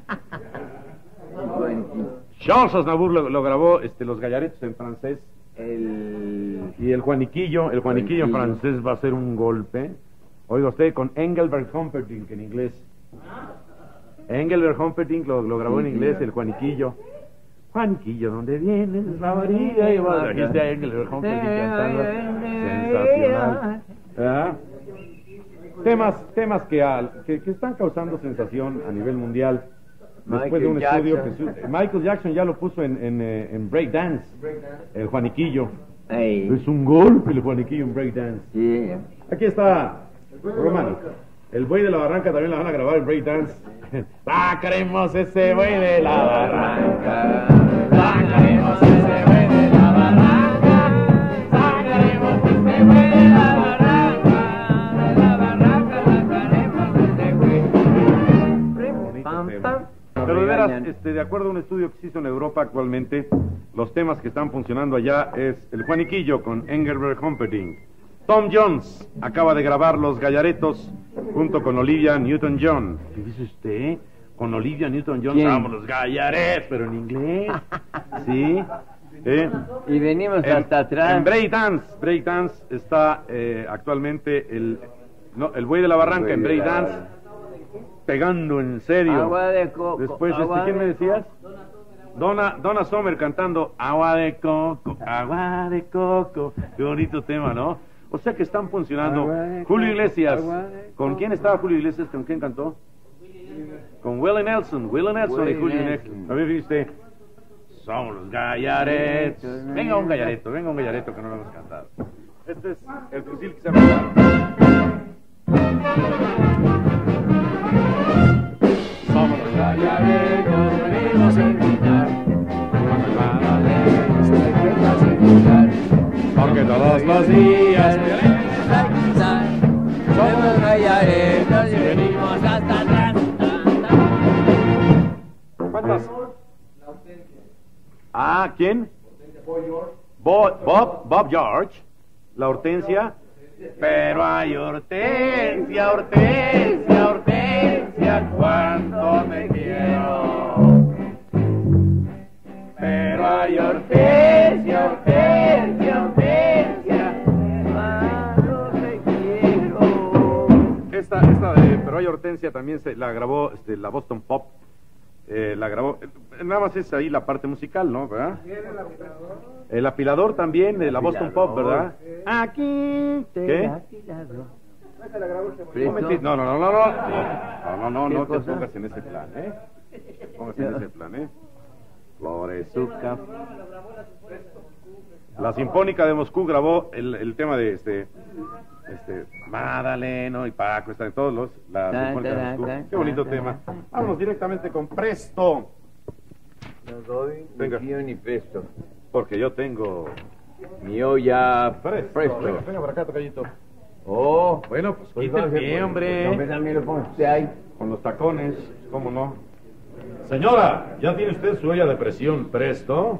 Charles Aznavour lo, lo grabó, este, Los Gallaretos en francés. El... Y el Juaniquillo, el Juaniquillo en Juaniquillo. francés va a ser un golpe. Oiga usted, con Engelbert Humperdinck en inglés. Engelbert Humperdinck lo, lo grabó Sí, en inglés, sí. el Juaniquillo. Juaniquillo, ¿dónde vienes? La varilla y va. Aquí está Engelbert Humperdinck cantando. Sensacional. ¿Ah? Temas, temas que, al- que, que están causando sensación a nivel mundial. Después de un Michael estudio que Jackson. su- Michael Jackson ya lo puso en, en, eh, en breakdance, el Juaniquillo. Ey. Es un golpe el Juaniquillo en breakdance. Sí. Aquí está Romano. El buey de la barranca también la van a grabar en breakdance. Sacaremos ese buey de la barranca. Sacaremos ese buey de la barranca. Sacaremos ese buey de la barranca. De la barranca sacaremos ese buey. Bonito tema. Pero de veras, este, de acuerdo a un estudio que se hizo en Europa actualmente, los temas que están funcionando allá es el Juaniquillo con Engelbert Humperdinck. Tom Jones acaba de grabar Los Gallaretos junto con Olivia Newton-John. ¿Qué dice usted? Con Olivia Newton-John vamos Los Gallaretos, pero en inglés. ¿Sí? ¿Eh? Y venimos en, hasta atrás. En breakdance, breakdance está eh, actualmente el, no, el buey de la barranca en breakdance pegando en serio. Agua de coco. Después, este, ¿quién me decías? Donna, Donna Summer cantando Agua de coco, agua de coco. Qué bonito tema, ¿no? O sea que están funcionando. Julio Iglesias. ¿Con quién estaba Julio Iglesias? ¿Con quién cantó? Con Willie Nelson. Willie Nelson y Julio Iglesias. A ver, viste. Somos los Gallaretos. Venga un gallareto, venga un gallareto que no lo hemos cantado. Este es el fusil que se ha matado. Somos los Gallaretos, venimos a invitar. Porque todos los días somos Gallaretos y venimos hasta atrás. ¿Cuántas? Ah, ¿quién? Bob, Bob, Bob George. La Hortensia. Pero hay Hortensia, Hortensia, Hortensia, cuánto me quiero. Pero hay Hortensia, Hortensia, Hortensia, cuánto me quiero. Esta, esta de Pero hay Hortensia también se la grabó este, la Boston Pop. Eh, la grabó, eh, nada más es ahí la parte musical, ¿no? ¿Verdad? El apilador. El apilador también, de la Boston Pop, ¿verdad? Aquí. ¿Qué? No, no, no, no, no. No, no, no, no te pongas en ese plan, ¿eh? Te pongas en ese plan, ¿eh? Florezuca. La Sinfónica de Moscú grabó el, el tema de este, este, Madaleno y Paco, están todos los, la Sinfónica de Moscú. Qué bonito tema. Vamos directamente con Presto. No doy Venga. ni fío ni presto. Porque yo tengo Mi olla Presto. presto. Venga, venga por acá, tocallito. Oh, Bueno, pues quita el pie, hombre. No, también lo pone usted ahí. Con los tacones, ¿cómo no? Señora, ¿ya tiene usted su olla de presión Presto?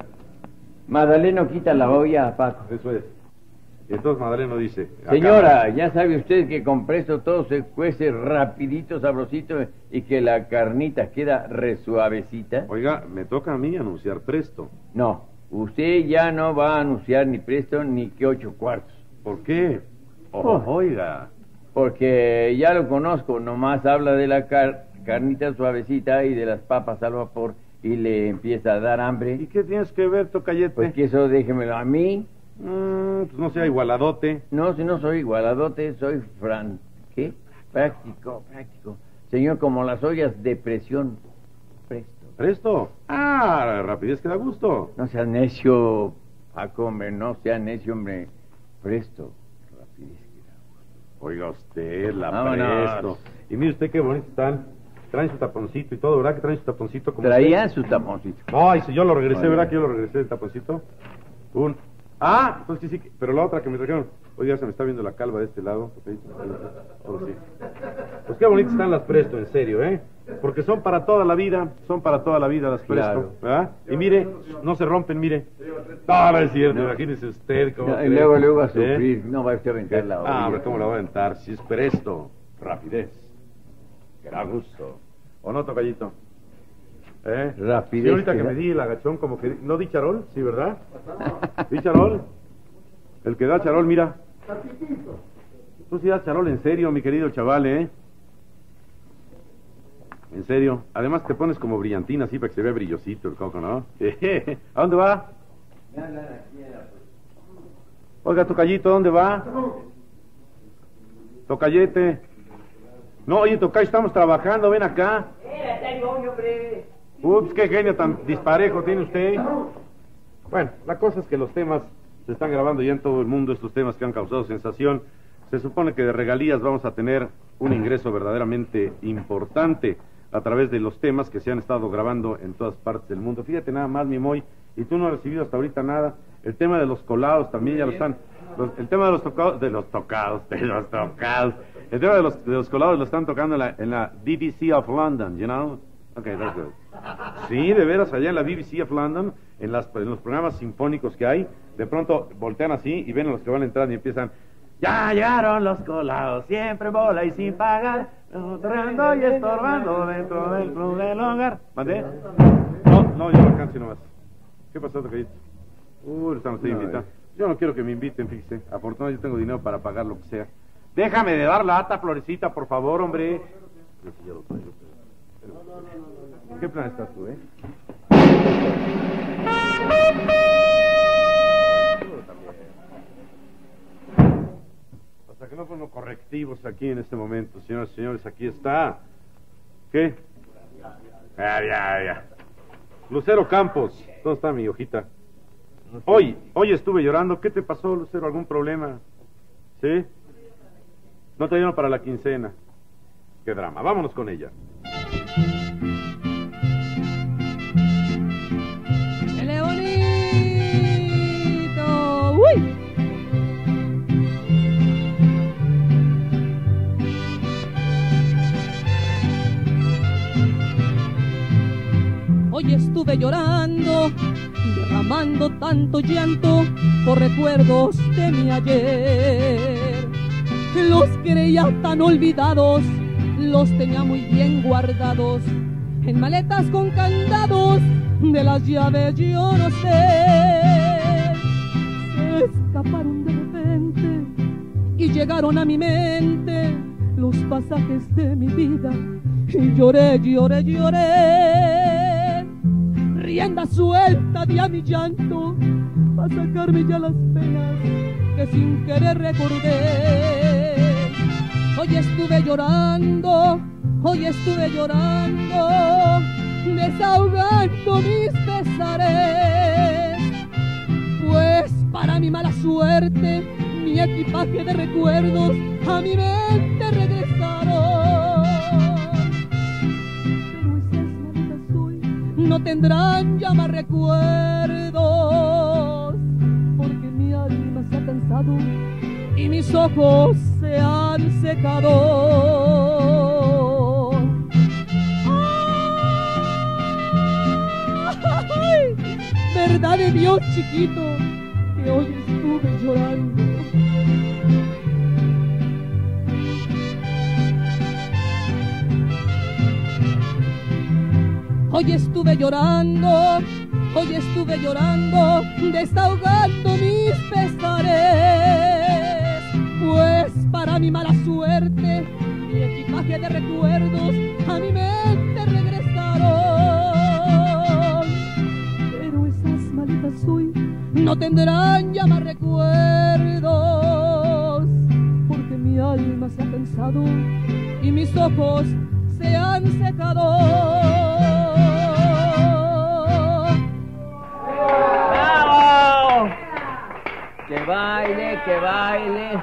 Madaleno quita la olla a Paco. Eso es. Y entonces Madaleno dice... acá. Señora, ya sabe usted que con presto todo se cuece rapidito, sabrosito y que la carnita queda resuavecita. Oiga, me toca a mí anunciar Presto. No, usted ya no va a anunciar ni presto ni que ocho cuartos. ¿Por qué? Oh, Oh. Oiga. Porque ya lo conozco, nomás habla de la car- carnita suavecita y de las papas al vapor y le empieza a dar ¿Y hambre. qué tienes que ver, tocallete? Pues que eso déjemelo a mí. Mm, pues no sea igualadote. No, si no soy igualadote, soy fran... ¿Qué? Práctico, práctico. Señor, como las ollas de presión. Presto. ¿Presto? Ah, la rapidez que da gusto. No sea necio, Paco, hombre, no sea necio, hombre. Presto. Rapidez que da gusto. Oiga usted, la Vámonos. Presto. Y mire usted qué bonitos están. Traen su taponcito y todo, ¿verdad que traen su taponcito? Como Traía usted? su taponcito. Ay, si yo lo regresé, Oiga. ¿verdad que yo lo regresé el taponcito? Un... Ah, pues sí, sí, pero la otra que me trajeron. Hoy ya se me está viendo la calva de este lado. Oh, sí. Pues qué bonitas están las Presto, en serio, ¿eh? Porque son para toda la vida, son para toda la vida las Presto, Claro. ¿verdad? Y mire, no se rompen, mire. No, no es cierto, No. imagínese usted cómo... No, y cree. luego, luego a ¿Eh? sufrir. No va usted a aventar la olla. Ah, hombre, ¿cómo la voy a aventar? Si es Presto, rapidez. Que da gusto. ¿O no, tocallito? ¿Eh? Rapidez Sí, ahorita que que da- me di el agachón, como que... ¿No di charol? Sí, ¿verdad? ¿Di charol? El que da charol, mira. Tú sí das charol en serio, mi querido chaval, ¿eh? En serio. Además te pones como brillantina así para que se vea brillosito el coco, ¿no? ¿A dónde va? Oiga, tocallito, ¿a dónde va? Tocallete. No, oye, tocayo, estamos trabajando, ven acá. Ups, qué genio tan disparejo tiene usted. Bueno, la cosa es que los temas se están grabando ya en todo el mundo, estos temas que han causado sensación. Se supone que de regalías vamos a tener un ingreso verdaderamente importante a través de los temas que se han estado grabando en todas partes del mundo. Fíjate nada más, mi Moy, y tú no has recibido hasta ahorita nada. El tema de los colados también ya lo están... Los, el tema de los tocados, de los tocados, de los tocados. El tema de los, de los colados lo están tocando en la, en la B B C of London, you know? Okay, that's good. Sí, de veras, allá en la B B C of London, en, las, en los programas sinfónicos que hay, de pronto voltean así y ven a los que van entrando y empiezan... Ya llegaron los colados, siempre bola y sin pagar, entrando y estorbando dentro del club del hogar. ¿Mandé? No, no, yo no alcanzo nomás. ¿Qué pasó, tocayito? Uy, están ustedes invitados. Yo no quiero que me inviten, fíjese. Afortunadamente yo tengo dinero para pagar lo que sea. Déjame de dar lata, Florecita, por favor, hombre. ¿Qué plan estás tú, eh? Hasta que no pongo correctivos aquí en este momento, señoras y señores, aquí está. ¿Qué? Ah, ya, ya. Lucero Campos, ¿dónde está mi hojita? Hoy, hoy estuve llorando. ¿Qué te pasó, Lucero? ¿Algún problema? ¿Sí? No te dieron para la quincena. Qué drama. Vámonos con ella. ¡Qué bonito! ¡Uy! Hoy estuve llorando, derramando tanto llanto por recuerdos de mi ayer. Los creía tan olvidados, los tenía muy bien guardados en maletas con candados, de las llaves yo no sé. Se escaparon de repente y llegaron a mi mente los pasajes de mi vida y lloré, lloré, lloré. Rienda suelta di a mi llanto para sacarme ya las penas que sin querer recordé. Hoy estuve llorando, hoy estuve llorando, desahogando mis pesares, pues para mi mala suerte mi equipaje de recuerdos a mi mente regresaron. Pero esas maletas hoy no tendrán ya más recuerdos, porque mi alma se ha cansado y mis ojos se han secado. ¡Ay! Verdad de Dios, chiquito, que hoy estuve llorando. Hoy estuve llorando, hoy estuve llorando, desahogando mis pesares, pues para mi mala suerte mi equipaje de recuerdos a mi mente regresaron. Pero esas maletas hoy no tendrán ya más recuerdos, porque mi alma se ha cansado y mis ojos se han secado. ¡Bravo! ¡Que baile, que baile!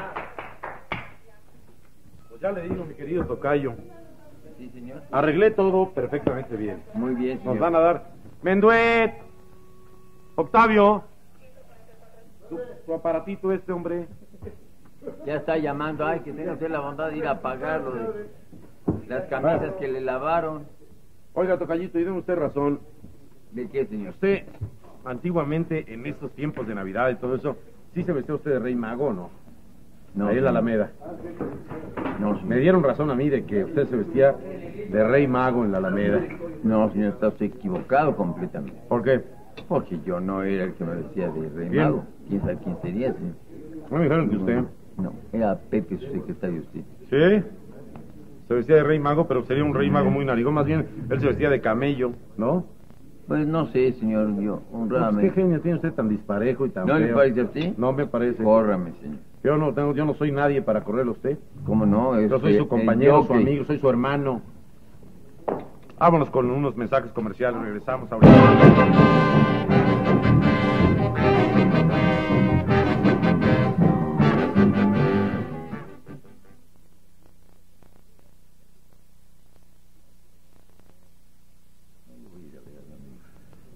Pues ya le digo, mi querido tocayo. Sí, señor. Arreglé todo perfectamente bien. Muy bien, señor. Nos van a dar... Menduet, Octavio, tu, tu aparatito este, hombre. Ya está llamando. Ay, que tenga usted la bondad de ir a pagarlo de las camisas que le lavaron. Oiga, tocayito, y denme usted razón. ¿De qué, señor? Usted, antiguamente, en estos tiempos de Navidad y todo eso, sí se vestía usted de Rey Mago, ¿no? No. Ahí en la Alameda. No, señor. Me dieron razón a mí de que usted se vestía de Rey Mago en la Alameda. No, señor, está usted equivocado completamente. ¿Por qué? Porque yo no era el que me vestía de Rey Bien. Mago. ¿Quién sabe quién sería, señor? No me dijeron que usted... No, era Pepe, su secretario, usted. ¿Sí? Se vestía de Rey Mago, pero sería un Rey Mago muy narigón. Más bien, él se vestía de camello, ¿no? Pues no sé, señor, yo, Pues, honradamente. ¿Qué genio tiene usted tan disparejo y tan ¿No le feo? parece a usted? No me parece. Córrame, señor. Yo no tengo, yo no soy nadie para correrle a usted. ¿Cómo no? Yo soy Este, su compañero, el su jockey. amigo, soy su hermano. Vámonos con unos mensajes comerciales, regresamos ahorita.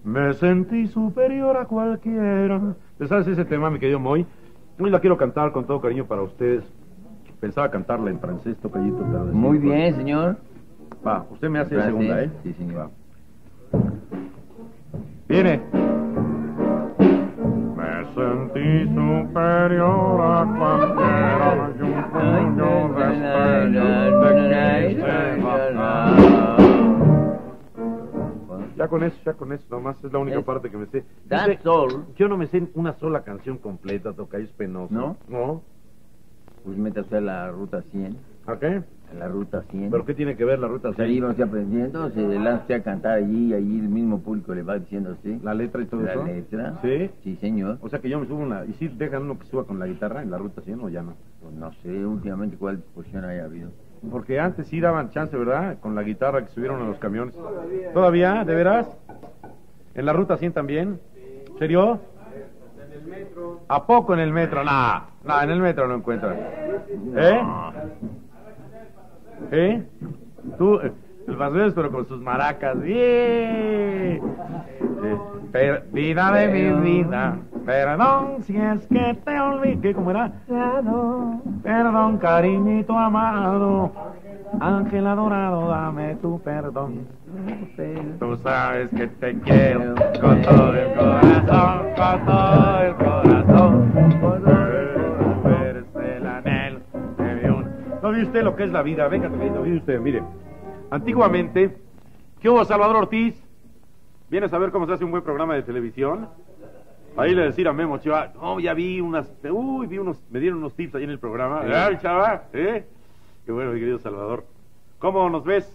Me sentí superior a cualquiera. ¿Te sabes ese tema, mi querido Moy? Hoy la quiero cantar con todo cariño para ustedes. Pensaba cantarla en francés, tocallito, pero... Muy bien, señor. Va, usted me hace la Francés, segunda, ¿eh? sí, señor. Va. Viene. Me sentí superior a cualquiera y un puño de estrellas de Ya con eso, ya con eso, nomás es la única Es- parte que me sé. That's Dice, all. Yo no me sé una sola canción completa, toca, es penoso. ¿No? No. Pues métase a la ruta cien. ¿A qué? A la ruta cien. ¿Pero qué tiene que ver la ruta Pues ahí va usted aprendiendo, se lanza usted a cantar allí, allí el mismo público le va diciendo a usted. ¿La letra y todo La eso? letra. ¿Sí? Sí, señor. O sea que yo me subo una... ¿Y si dejan uno que suba con la guitarra en la ruta cien o ya no? Pues no sé últimamente cuál posición haya habido. Porque antes sí daban chance, ¿verdad? Con la guitarra que subieron a los camiones. ¿Todavía? ¿De veras? ¿En la ruta cien también? ¿Serio? En el metro. ¿A poco en el metro? Nah, nah, en el metro no encuentran. ¿Eh? ¿Eh? Tú, eh, el basurero pero con sus maracas. ¡Bien! Eh, per- vida de mi vida, perdón si es que te olvidé. ¿Cómo era? Perdón, cariñito amado, ángel adorado, dame tu perdón. Tú sabes que te quiero con todo el corazón, con todo el corazón. Eres el anhelo de mi un- ¿No viste lo que es la vida? Venga, no viste usted, mire. Antiguamente, ¿qué hubo, Salvador Ortiz? ¿Vienes a ver cómo se hace un buen programa de televisión? Ahí le decía a Memo Ochoa, no, ya vi unas, uy, vi unos, me dieron unos tips ahí en el programa. ¿Verdad, chava? ¿Eh? Qué bueno, mi querido Salvador. ¿Cómo nos ves?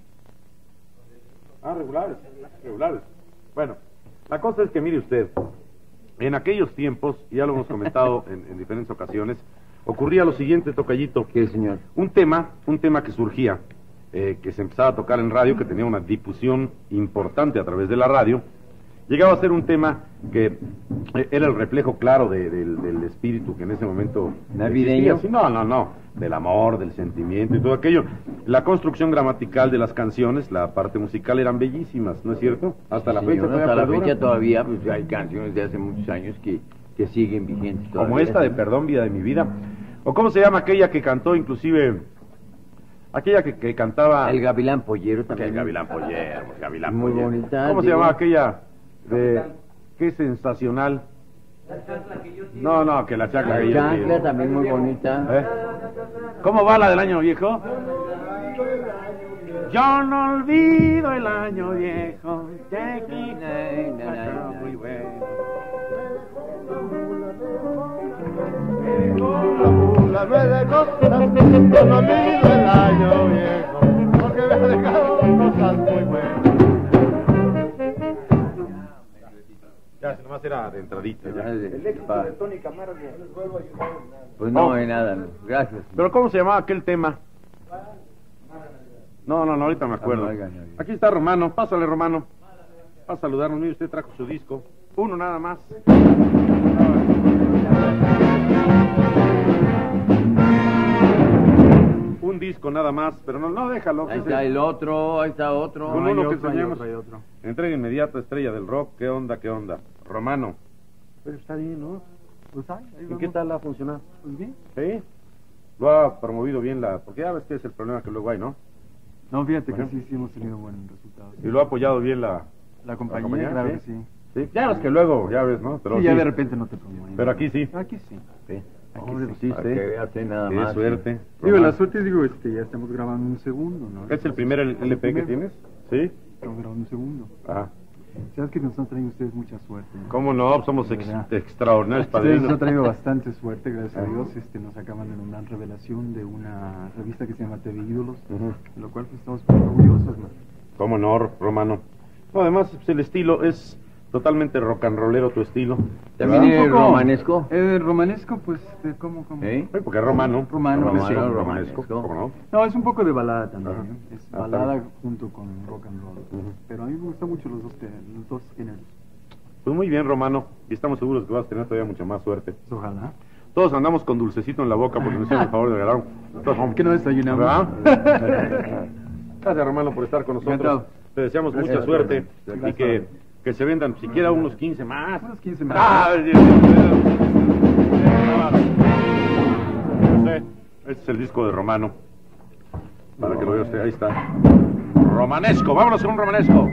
Ah, regulares, regulares. Bueno, la cosa es que mire usted, en aquellos tiempos, y ya lo hemos comentado en, en diferentes ocasiones, ocurría lo siguiente, tocallito. ¿Qué, señor? Un tema, un tema que surgía, eh, que se empezaba a tocar en radio, que tenía una difusión importante a través de la radio, llegaba a ser un tema que eh, era el reflejo claro de- del, del espíritu que en ese momento ¿Navideño? existía. Sí, no, no, no, del amor, del sentimiento y todo aquello. La construcción gramatical de las canciones, la parte musical eran bellísimas, ¿no es cierto? Hasta la Sí, fecha señor, todavía hasta la perdura. fecha todavía pues, hay canciones de hace muchos años que, que siguen vigentes Como todavía. esta de Perdón, vida de mi vida. ¿O cómo se llama aquella que cantó inclusive... Aquella que, que cantaba... El Gavilán Pollero Que también. el Gavilán Pollero, Gavilán Muy Pollero. bonita, ¿Cómo se digo. llamaba aquella de... Qué sensacional? No, no, que la chacla que La yo chancla tiro. también muy bonita. ¿Eh? ¿Cómo va la del año viejo? Yo no olvido el año viejo. Te quise, Na, na, na, na. muy bueno. La me dejó, yo no olvido el año viejo, porque me ha dejado cosas muy buenas. Ya, si nomás era de entradita. ya. El éxito de Tony Camargo. Pues no, Oh. de nada, no. Gracias. ¿Pero cómo se llamaba aquel tema? No, no, no, ahorita me acuerdo. Ah, no, oiga, no, oiga. Aquí está Romano, pásale Romano. Va a saludarnos, mire, usted trajo su disco. Uno nada más. Un disco nada más, pero no, no, déjalo. Ahí que está se- el otro, ahí está otro. Con Hay uno que otro, hay enseñemos. otro, hay otro. Entrega inmediata, estrella del rock. ¿Qué onda, qué onda? Romano. Pero está bien, ¿no? Pues ahí, ahí ¿Y vamos. qué tal ha funcionado? Pues bien. ¿Sí? Lo ha promovido bien la... Porque ya ves que es el problema que luego hay, ¿no? No, fíjate Bueno. que sí, sí hemos tenido buenos resultados. Y lo ha apoyado bien la... La compañía, compañía, claro ¿sí? que sí. Sí, ya ves que luego, ya ves, ¿no? Pero sí, ya sí. de repente no te promueven. Pero aquí sí. Aquí sí. Sí. Aquí Hombre, sí. pues sí, Para sí. que vea usted nada Qué más. suerte. Digo, Román. la suerte, digo, este, ya estamos grabando un segundo, ¿no? ¿Es el primer L P que primero. tienes? Sí. Estamos grabando un segundo. Ah. Sabes que nos han traído ustedes mucha suerte. ¿no? ¿Cómo no? Somos ex- ¿Verdad? extraordinarios Ustedes nos han padrinos. traído bastante suerte, gracias a Ajá. Dios. Este, nos acaban de nombrar revelación de una revista que se llama T V Ídolos, Ujú. de lo cual pues, estamos muy orgullosos, ¿no? ¿Cómo no, Romano? No, además, pues, el estilo es totalmente rock and rollero, tu estilo. ¿También ¿Verdad? es Un poco- romanesco? Eh, romanesco, pues, de ¿cómo, cómo? ¿Eh? Sí, porque es romano. Romano, romanesco, sí. romanesco, Romanesco. ¿cómo no? No, es un poco de balada también, Ajá. ¿no? Es Ah, balada está junto con rock and roll. Ujú. Pero a mí me gustan mucho los dos, te- los dos géneros. Pues muy bien, Romano. Y estamos seguros que vas a tener todavía mucha más suerte. Pues, ojalá. Todos andamos con dulcecito en la boca porque nos hicieron el favor de regalar un... ¿Qué no desayunamos? ¿Verdad? Gracias, Romano, por estar con nosotros. Encantado. Te deseamos Gracias, mucha suerte Romano. y Gracias. que Que se vendan siquiera unos quince más. Unos quince más. Ah, Dios mío. Usted, este es el disco de Romano. Para que lo vea usted, ahí está. Romanesco, vámonos con un romanesco.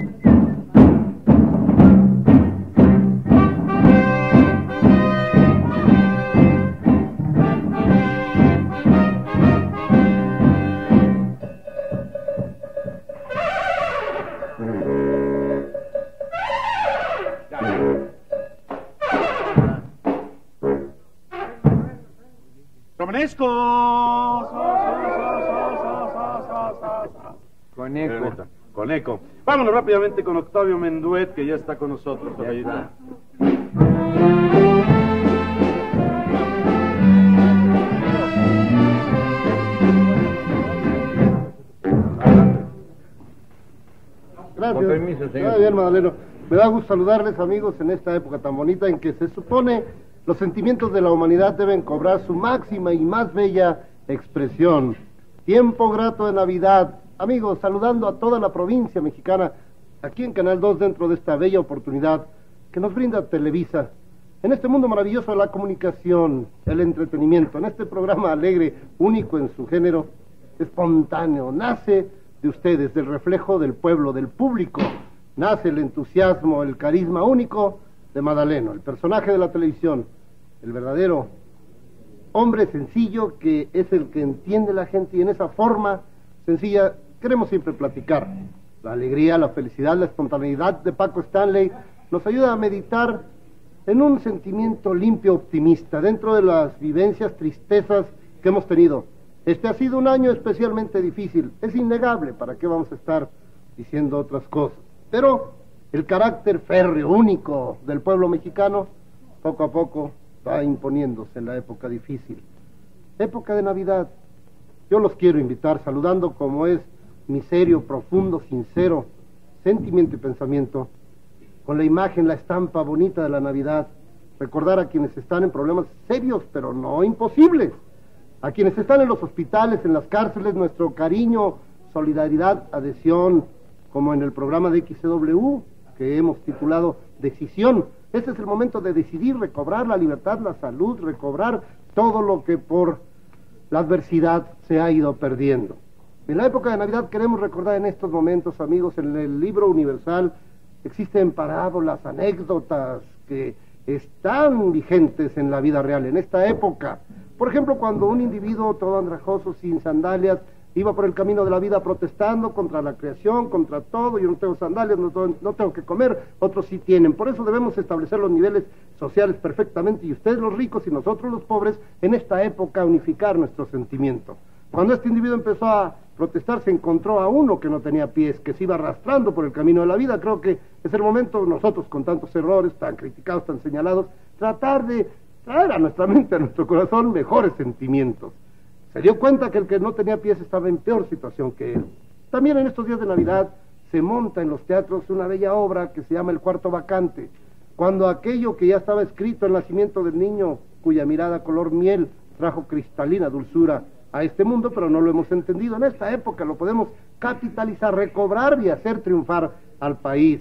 ¡Romanesco! Con eco. Con eco. Vámonos rápidamente con Octavio Menduet, que ya está con nosotros. Ya está. Gracias. Con permiso, señor. Muy bien, Madaleno. Me da gusto saludarles, amigos, en esta época tan bonita en que se supone los sentimientos de la humanidad deben cobrar su máxima y más bella expresión. Tiempo grato de Navidad. Amigos, saludando a toda la provincia mexicana, aquí en Canal dos, dentro de esta bella oportunidad que nos brinda Televisa, en este mundo maravilloso de la comunicación, el entretenimiento, en este programa alegre, único en su género, espontáneo, nace de ustedes, del reflejo del pueblo, del público, nace el entusiasmo, el carisma único de Madaleno, el personaje de la televisión, el verdadero hombre sencillo que es el que entiende la gente, y en esa forma sencilla queremos siempre platicar. La alegría, la felicidad, la espontaneidad de Paco Stanley nos ayuda a meditar en un sentimiento limpio, optimista, dentro de las vivencias, tristezas que hemos tenido. Este ha sido un año especialmente difícil, es innegable, ¿para qué vamos a estar diciendo otras cosas? Pero el carácter férreo, único del pueblo mexicano, poco a poco va imponiéndose en la época difícil. Época de Navidad. Yo los quiero invitar, saludando como es mi serio, profundo, sincero sentimiento y pensamiento, con la imagen, la estampa bonita de la Navidad, recordar a quienes están en problemas serios, pero no imposibles, a quienes están en los hospitales, en las cárceles, nuestro cariño, solidaridad, adhesión, como en el programa de X C W, que hemos titulado Decisión. Este es el momento de decidir recobrar la libertad, la salud, recobrar todo lo que por la adversidad se ha ido perdiendo. En la época de Navidad queremos recordar en estos momentos, amigos, en el libro universal existen parábolas, anécdotas que están vigentes en la vida real, en esta época. Por ejemplo, cuando un individuo todo andrajoso, sin sandalias, iba por el camino de la vida protestando contra la creación, contra todo. Yo no tengo sandalias, no, no tengo que comer, otros sí tienen. Por eso debemos establecer los niveles sociales perfectamente, y ustedes los ricos y nosotros los pobres, en esta época unificar nuestro sentimiento. Cuando este individuo empezó a protestar, se encontró a uno que no tenía pies, que se iba arrastrando por el camino de la vida. Creo que es el momento, nosotros con tantos errores, tan criticados, tan señalados, tratar de traer a nuestra mente, a nuestro corazón, mejores sentimientos. Se dio cuenta que el que no tenía pies estaba en peor situación que él. También en estos días de Navidad se monta en los teatros una bella obra que se llama El Cuarto Vacante, cuando aquello que ya estaba escrito, el nacimiento del niño, cuya mirada color miel trajo cristalina dulzura a este mundo, pero no lo hemos entendido. En esta época lo podemos capitalizar, recobrar y hacer triunfar al país.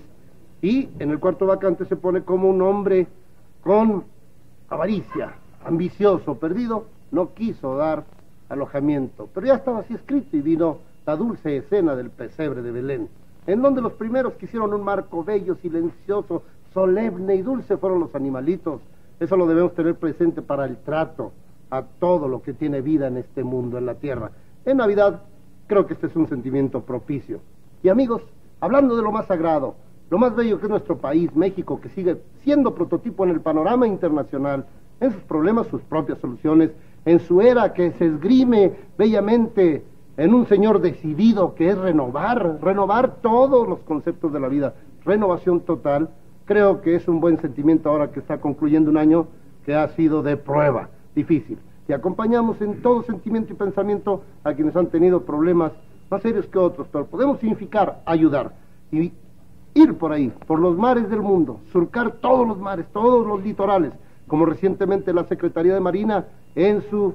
Y en El Cuarto Vacante se pone como un hombre con avaricia, ambicioso, perdido, no quiso dar alojamiento, pero ya estaba así escrito, y vino la dulce escena del pesebre de Belén, en donde los primeros que hicieron un marco bello, silencioso, solemne y dulce fueron los animalitos. Eso lo debemos tener presente para el trato a todo lo que tiene vida en este mundo, en la tierra. En Navidad creo que este es un sentimiento propicio. Y amigos, hablando de lo más sagrado, lo más bello que es nuestro país, México, que sigue siendo prototipo en el panorama internacional, en sus problemas, sus propias soluciones, en su era que se esgrime bellamente en un señor decidido que es renovar, renovar todos los conceptos de la vida, renovación total. Creo que es un buen sentimiento ahora que está concluyendo un año que ha sido de prueba, difícil. Y acompañamos en todo sentimiento y pensamiento a quienes han tenido problemas más serios que otros, pero podemos significar ayudar y ir por ahí, por los mares del mundo, surcar todos los mares, todos los litorales, como recientemente la Secretaría de Marina en su,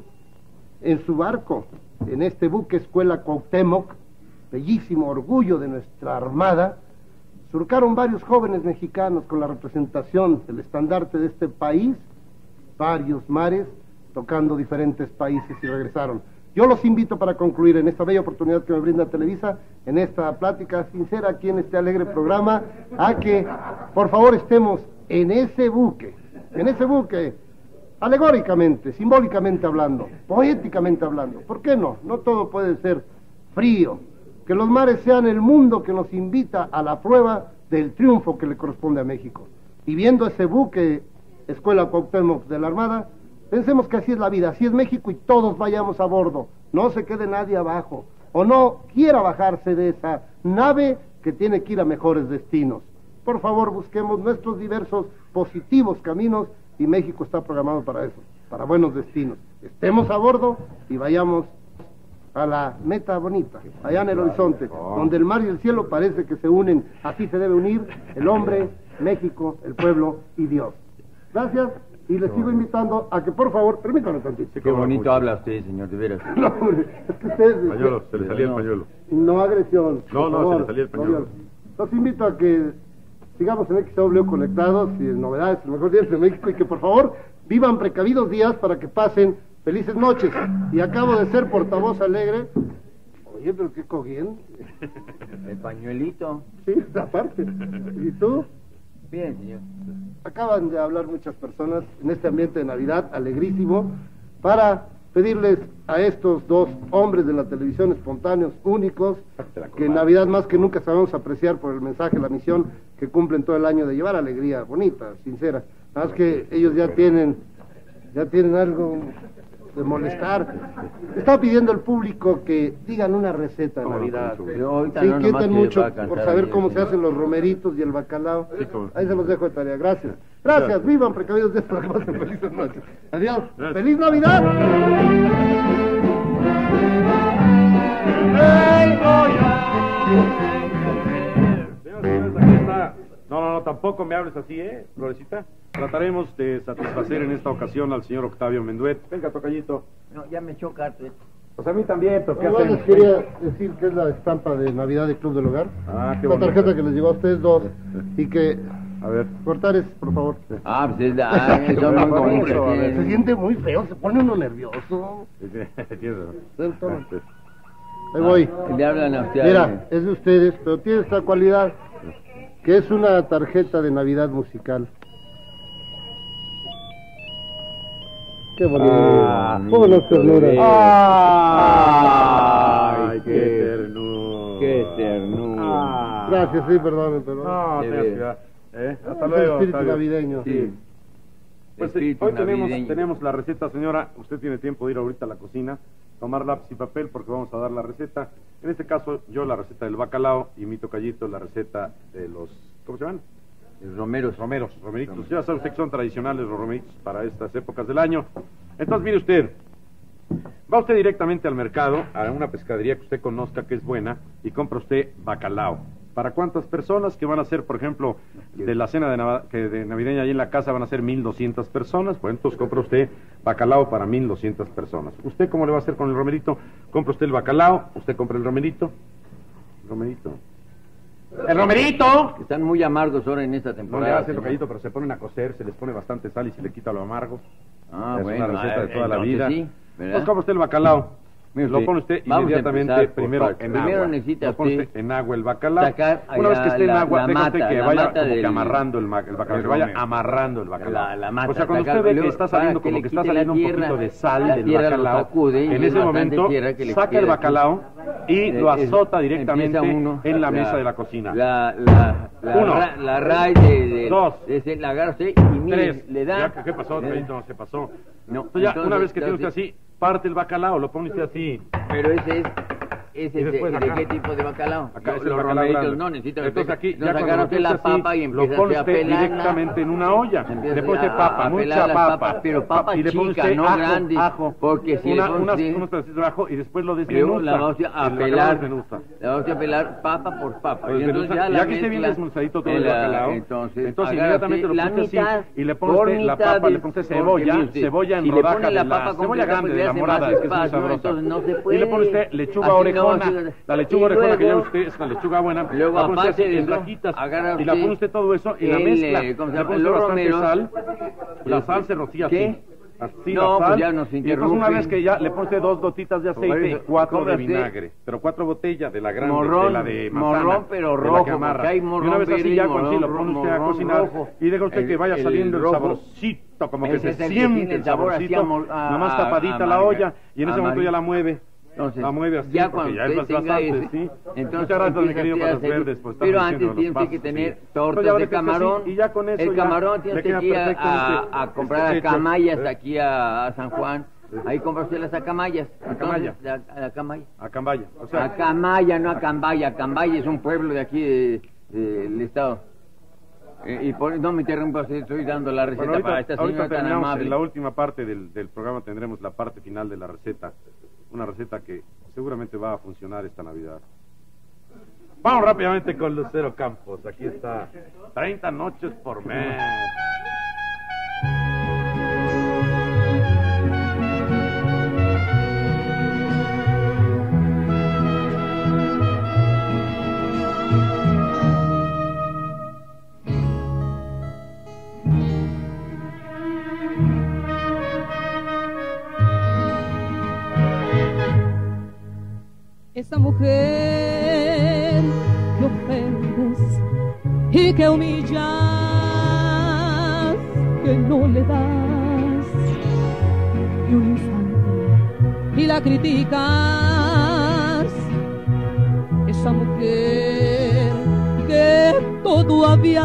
en su barco, en este buque Escuela Cuauhtémoc, bellísimo orgullo de nuestra Armada, surcaron varios jóvenes mexicanos con la representación del estandarte de este país, varios mares, tocando diferentes países y regresaron. Yo los invito para concluir en esta bella oportunidad que me brinda Televisa, en esta plática sincera aquí en este alegre programa, a que por favor estemos en ese buque, en ese buque, alegóricamente, simbólicamente hablando, poéticamente hablando. ¿Por qué no? No todo puede ser frío. Que los mares sean el mundo que nos invita a la prueba del triunfo que le corresponde a México. Y viendo ese buque, Escuela Cuauhtémoc de la Armada, pensemos que así es la vida, así es México y todos vayamos a bordo. No se quede nadie abajo, o no quiera bajarse de esa nave que tiene que ir a mejores destinos. Por favor, busquemos nuestros diversos positivos caminos y México está programado para eso, para buenos destinos. Estemos a bordo y vayamos a la meta bonita, allá en el horizonte, donde el mar y el cielo parece que se unen. Así se debe unir el hombre, México, el pueblo y Dios. Gracias, y les sigo invitando a que por favor, permítanme tantito. Qué bonito habla usted, señor, de veras. No, hombre, es que ustedes... Pañuelo, se le salía el pañuelo. No agresión. No, no, favor, se le salía el pañuelo. no, los invito a que sigamos en X W conectados y en novedades, el mejor día de México, y que por favor vivan precavidos días para que pasen felices noches. Y acabo de ser portavoz alegre. Oye, pero qué cogiendo. El pañuelito. Sí, aparte. ¿Y tú? Bien, señor. Acaban de hablar muchas personas en este ambiente de Navidad alegrísimo para pedirles a estos dos hombres de la televisión espontáneos, únicos, que en Navidad más que nunca sabemos apreciar por el mensaje, la misión que cumplen todo el año de llevar alegría bonita, sincera. Nada más que ellos ya tienen, ya tienen algo de molestar. Estaba pidiendo al público que digan una receta de Navidad. Sí, inquietan mucho por saber cómo se hacen los romeritos y el bacalao. Sí, como... Ahí se los dejo de tarea. Gracias. Gracias. Gracias. Vivan precavidos de esto. Que pasen felices noches. Adiós. Gracias. ¡Feliz Navidad! Señores, señores, aquí está. No, no, no, tampoco me hables así, ¿eh, Florecita? Trataremos de satisfacer en esta ocasión al señor Octavio Menduet. Venga, tocallito. No, ya me choca harto. Pues a mí también, pero ¿qué Bueno, hacemos? les quería decir que es la estampa de Navidad del Club del Hogar. Ah, qué La bonito. tarjeta que les llegó a ustedes dos. Y que... A ver. Cortares, por favor. Ah, pues es la... Ah, son muy bonitas. A ver. Se siente muy feo, se pone uno nervioso. Tienes razón. Ahí voy. Ah, le hablan a usted. Mira, es de ustedes, pero tiene esta cualidad, que es una tarjeta de Navidad musical. Qué bonito. Ah, ¿Cómo los ternuras? Ay, qué ternura. Qué ternura. Ah. Gracias, sí, perdón, perdón. No, De tengas veras. cuidado. ¿Eh? Hasta Es el luego. espíritu Octavio. navideño. Sí. Pues sí, Espíritu hoy tenemos, navideño. tenemos la receta, señora. Usted tiene tiempo de ir ahorita a la cocina, tomar lápiz y papel porque vamos a dar la receta. En este caso, yo la receta del bacalao y mi tocallito la receta de los... ¿Cómo se llaman? Los romeros. Romeros, romeritos. Ya sabe usted que son tradicionales los romeritos para estas épocas del año. Entonces, mire usted, va usted directamente al mercado, a una pescadería que usted conozca que es buena, y compra usted bacalao. ¿Para cuántas personas? Que van a ser, por ejemplo, de la cena de, Nav que de navideña ahí en la casa van a ser mil doscientas personas? Pues entonces compra usted bacalao para mil doscientas personas. ¿Usted cómo le va a hacer con el romerito? Compra usted el bacalao, usted compra el romerito. Romerito. ¡El romerito! Están muy amargos ahora en esta No temporada. le hace señor. tocadito, pero se ponen a cocer, se les pone bastante sal y se le quita lo amargo. Ah, Es bueno. una receta ah, de toda la entonces vida. sí, ¿verdad? Pues compra usted el bacalao. Mire Lo usted, pone usted vamos a inmediatamente empezar por primero partes. en Primero agua. necesita Lo pone usted usted en agua el bacalao. sacar Una vez que esté en la- agua, la deja usted mata, que la vaya mata como que del- amarrando el, ma- el bacalao, del que vaya romero. amarrando el bacalao. La- la mata, o sea, cuando sacar- usted ve que luego, está saliendo para que como le que está quite la saliendo un tierra, poquito de sal la del tierra lo bacalao, sacude y en es ese bastante momento tierra que le saca el queda. bacalao y Eh, lo es- azota directamente empieza uno, en la la- mesa de la cocina. La, la, la, Uno. ra- la raíz de, de, Dos. de ese, la agarra usted y mire, Tres. le da... Ya, ¿qué- ¿Qué pasó? le da- Tocadito? No se pasó. No, Entonces ya, entonces, una vez que tiene usted entonces- así, parte el bacalao, lo pone usted así. Pero ese es... ¿Ese Y es de, después de acá. qué tipo de bacalao? Acá Yo- es el los bacalao romeritos grande. no necesitan... Entonces aquí, ya entonces cuando agarra lo usted tiene la así, papa y lo empieza pone usted a usted pelarla. directamente en una olla. Empieza Le pone usted a- papa, a mucha pelar las papa. papas, pero papa y le pone chica, usted no ajo, grande, ajo, porque si una, le pone unas, usted- unos pedacitos de ajo y después lo Luego desmenuza. la vamos a El bacalao pelar, desmenuza. la vamos a pelar papa por papa. Lo Y entonces desmenuza. ya Ya la que esté bien mezcla desmenuzadito todo en el la- bacalao, entonces, entonces agarra inmediatamente usted lo la pone usted mitad, así y le pone por usted la mitad papa, del- le pone usted porque cebolla, mire usted, cebolla en si le rodaja pone de la la papa cebolla completa, grande pues de le la hace morada, más que es muy espacio, sabrosa. entonces no se Y le puede. pone usted lechuga Así no viejona. No, sí, la lechuga y orejona que luego- llama usted es una lechuga buena. Luego, la pone usted aparte así de en eso, rajitas agarra y la usted pone usted todo eso y la el, mezcla. eh, ¿cómo se Le llama? pone usted Los bastante romeros. sal. La sal se rocía ¿Qué? así. Así No, la pues sal. ya nos y entonces una interrumpen. vez que ya le pone usted dos gotitas de Por aceite, eso, cuatro de cómprate vinagre. Pero cuatro botellas de la grande, morrón, de la de manzana. morrón, pero de la rojo, que amarra. porque hay Y morrón una vez así verde y ya cuando sí lo morrón pone usted a morrón cocinar rojo. y deja usted que El- vaya el saliendo el rojo, saborcito, como que ese se es el que siente tiene el el sabor así saborcito. amol- a- Nada más a- tapadita la amarga, olla y en ese momento amarga. ya la mueve. Entonces, La mueve así, ya porque cuando ya es usted tenga bastante, ese- sí. entonces Muchas gracias, mi empieza querido usted a Patas hacer- Verdes, por estar pero diciendo antes los tiene usted pasos, que tener sí. tortas Entonces, ya de ahorita sí, camarón. y ya con eso el ya camarón tiene le usted queda que ir a, perfectamente a- a comprar este a hecho, camayas ¿eh? aquí a, a San Juan. Ahí compra usted las acamayas. Acamaya. Entonces, A, a Acamaya. A Cambaya. O sea, Acamaya, no Acambaya. Acambaya es un pueblo de aquí de- de- del estado. Eh, y por, no me interrumpa, estoy dando la receta bueno, para ahorita, esta ahorita señora tan terminamos amable. en la última parte del, del programa, tendremos la parte final de la receta. Una receta que seguramente va a funcionar esta Navidad. Vamos rápidamente con Lucero Campos. Aquí está. treinta noches por mes. Esa mujer que ofendes y que humillas, que no le das ni un instante y la criticas. Esa mujer que todo había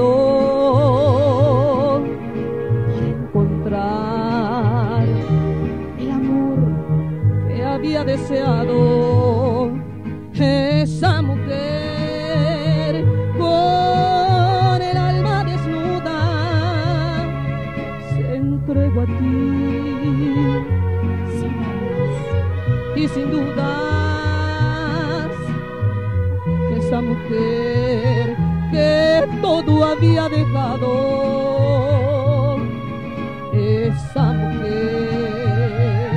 dejado por encontrar el amor que había deseado. Esa mujer con el alma desnuda se entregó a ti sin ganas y sin dudas. Esa mujer que todo había dejado. Esa mujer,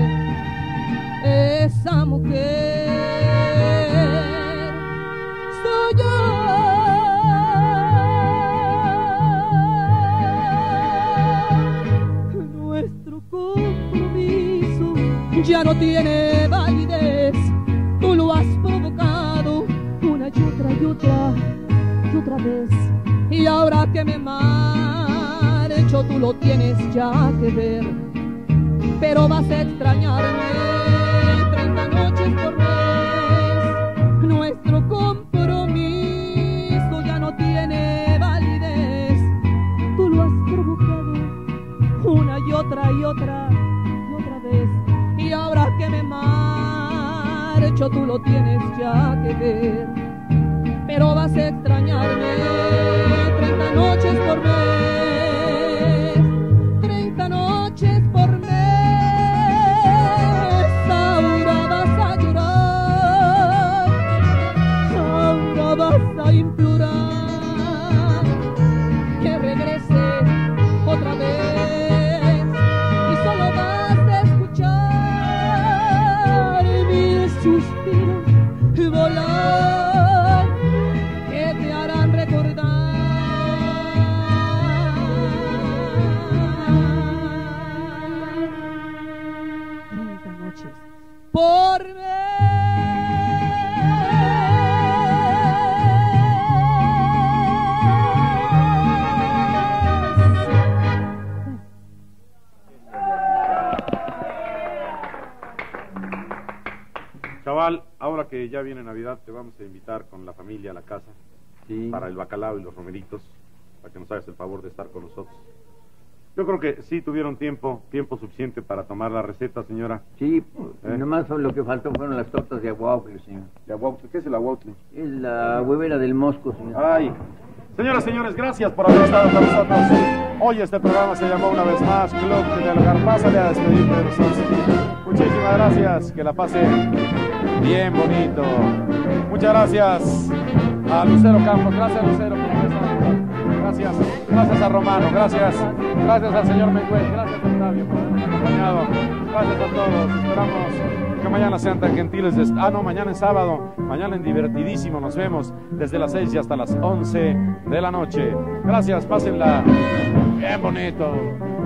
esa mujer soy yo. Nuestro compromiso ya no tiene validez. Tú lo has provocado una y otra y otra y otra vez. Y ahora que me marcho tú lo tienes ya que ver. Pero vas a extrañarme treinta noches por mes. Nuestro compromiso ya no tiene validez. Tú lo has provocado una y otra y otra y otra vez. Y ahora que me marcho tú lo tienes ya que ver. Pero vas a extrañarme treinta noches por mes. Treinta noches por mes. Ahora vas a llorar, ahora vas a implorar que regrese otra vez. Y solo vas a escuchar mil suspiros volar que te harán recordar. Treinta noches por mes. Chaval, ahora que ya viene Navidad, te vamos a invitar con la familia a la casa Sí. para el bacalao y los romeritos, para que nos hagas el favor de estar con nosotros. Yo creo que sí tuvieron tiempo, tiempo suficiente para tomar la receta, señora. Sí, ¿Eh? nomás lo que faltó fueron las tortas de aguautle, señor. ¿De aguautle? ¿Qué es el aguautle? Es la huevera del mosco, señor. Ay. Señoras, señores, gracias por haber estado con nosotros. Hoy este programa se llamó una vez más Club del Hogar. Pásale a despedirte de nosotros. Muchísimas gracias, que la pase bien bonito. Muchas gracias a Lucero Campos. Gracias, Lucero, por haber estado aquí. Gracias, gracias a Romano, gracias, gracias al señor Mengüez, gracias a Octavio por habernos acompañado. Gracias a todos. Esperamos que mañana sean tan gentiles. De... Ah, no, mañana es sábado. Mañana en Divertidísimo. Nos vemos desde las seis y hasta las once de la noche. Gracias, pásenla bien bonito.